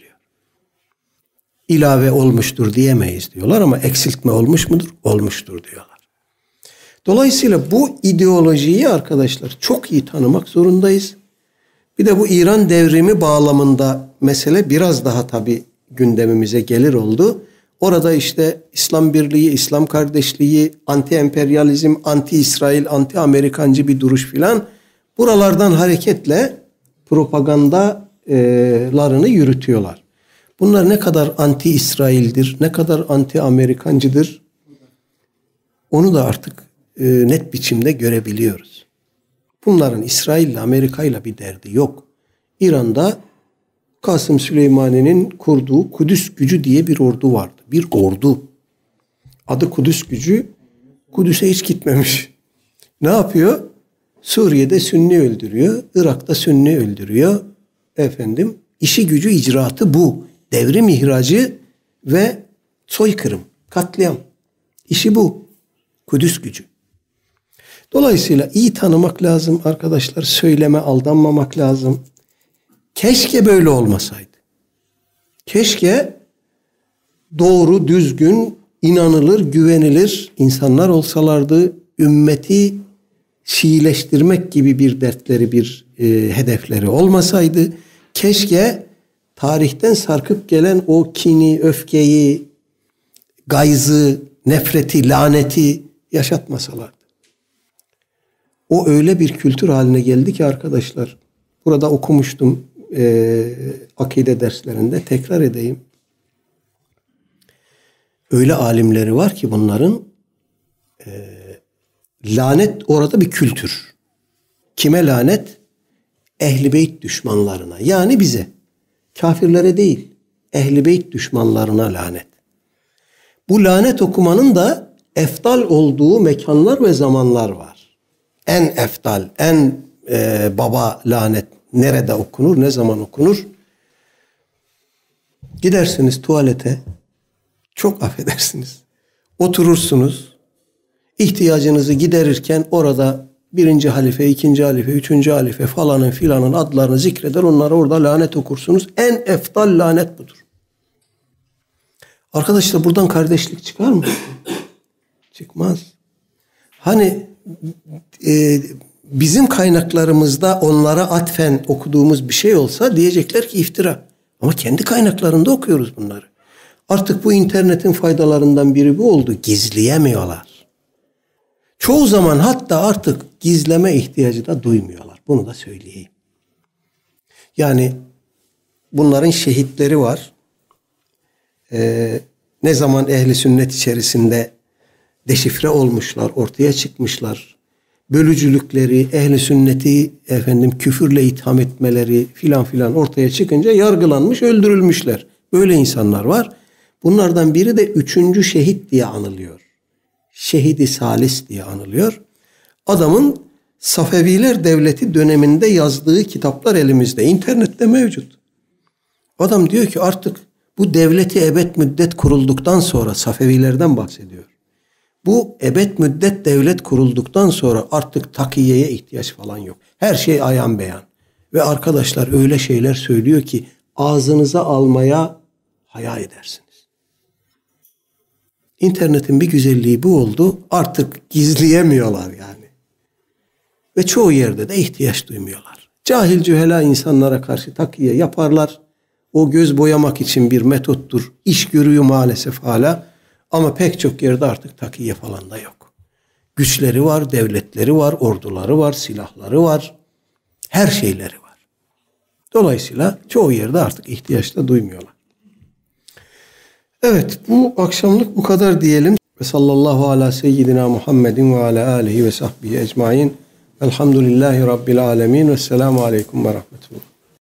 İlave olmuştur diyemeyiz diyorlar ama eksiltme olmuş mudur? Olmuştur diyorlar. Dolayısıyla bu ideolojiyi arkadaşlar çok iyi tanımak zorundayız. Bir de bu İran devrimi bağlamında mesele biraz daha tabii gündemimize gelir oldu. Orada işte İslam birliği, İslam kardeşliği, anti-emperyalizm, anti-İsrail, anti-Amerikancı bir duruş filan buralardan hareketle propagandalarını yürütüyorlar. Bunlar ne kadar anti-İsrail'dir, ne kadar anti-Amerikancıdır onu da artık e, net biçimde görebiliyoruz. Bunların İsrail'le, Amerika'yla bir derdi yok. İran'da Kasım Süleymani'nin kurduğu Kudüs Gücü diye bir ordu vardı. Bir ordu. Adı Kudüs Gücü. Kudüs'e hiç gitmemiş. Ne yapıyor? Suriye'de Sünni öldürüyor. Irak'ta Sünni öldürüyor. Efendim, işi gücü icraatı bu. Devrim ihracı ve soykırım, katliam. İşi bu. Kudüs Gücü. Dolayısıyla iyi tanımak lazım arkadaşlar. Söyleme aldanmamak lazım. Keşke böyle olmasaydı. Keşke doğru, düzgün, inanılır, güvenilir insanlar olsalardı. Ümmeti Şiileştirmek gibi bir dertleri, bir e, hedefleri olmasaydı. Keşke tarihten sarkıp gelen o kini, öfkeyi, gayzı, nefreti, laneti yaşatmasalardı. O öyle bir kültür haline geldi ki arkadaşlar. Burada okumuştum e, akide derslerinde. Tekrar edeyim. Öyle alimleri var ki bunların e, lanet orada bir kültür. Kime lanet? Ehl-i Beyt düşmanlarına. Yani bize. Kafirlere değil. Ehl-i Beyt düşmanlarına lanet. Bu lanet okumanın da eftal olduğu mekanlar ve zamanlar var. En eftal, en e, baba lanet nerede okunur, ne zaman okunur? Gidersiniz tuvalete, Çok affedersiniz. Oturursunuz. İhtiyacınızı giderirken orada birinci halife, ikinci halife, üçüncü halife falanın filanın adlarını zikreder. Onlara orada lanet okursunuz. En eftal lanet budur. Arkadaşlar buradan kardeşlik çıkar mı? Çıkmaz. Hani e, bizim kaynaklarımızda onlara atfen okuduğumuz bir şey olsa diyecekler ki iftira. Ama kendi kaynaklarında okuyoruz bunları. Artık bu internetin faydalarından biri bu oldu. Gizleyemiyorlar. Çoğu zaman hatta artık gizleme ihtiyacı da duymuyorlar. Bunu da söyleyeyim. Yani bunların şehitleri var. Ee, ne zaman ehli sünnet içerisinde deşifre olmuşlar, ortaya çıkmışlar. Bölücülükleri, ehli sünneti efendim küfürle itham etmeleri filan filan ortaya çıkınca yargılanmış, öldürülmüşler. Böyle insanlar var. Bunlardan biri de üçüncü şehit diye anılıyor. Şehidi Salis diye anılıyor. Adamın Safeviler Devleti döneminde yazdığı kitaplar elimizde. İnternette mevcut. Adam diyor ki artık bu devleti ebed müddet kurulduktan sonra, Safevilerden bahsediyor. Bu ebed müddet devlet kurulduktan sonra artık takiyeye ihtiyaç falan yok. Her şey ayan beyan. Ve arkadaşlar öyle şeyler söylüyor ki ağzınıza almaya haya edersiniz. İnternetin bir güzelliği bu oldu. Artık gizleyemiyorlar yani. Ve çoğu yerde de ihtiyaç duymuyorlar. Cahil cühela insanlara karşı takiye yaparlar. O göz boyamak için bir metottur. İş görüyor maalesef hala. Ama pek çok yerde artık takiye falan da yok. Güçleri var, devletleri var, orduları var, silahları var. Her şeyleri var. Dolayısıyla çoğu yerde artık ihtiyaç da duymuyorlar. Evet, bu akşamlık bu kadar diyelim. Ve sallallahu ala seyyidina Muhammedin ve ala alihi ve sahbihi ecmain. Elhamdülillahi Rabbil alemin. Vesselamu aleyküm ve rahmetullah.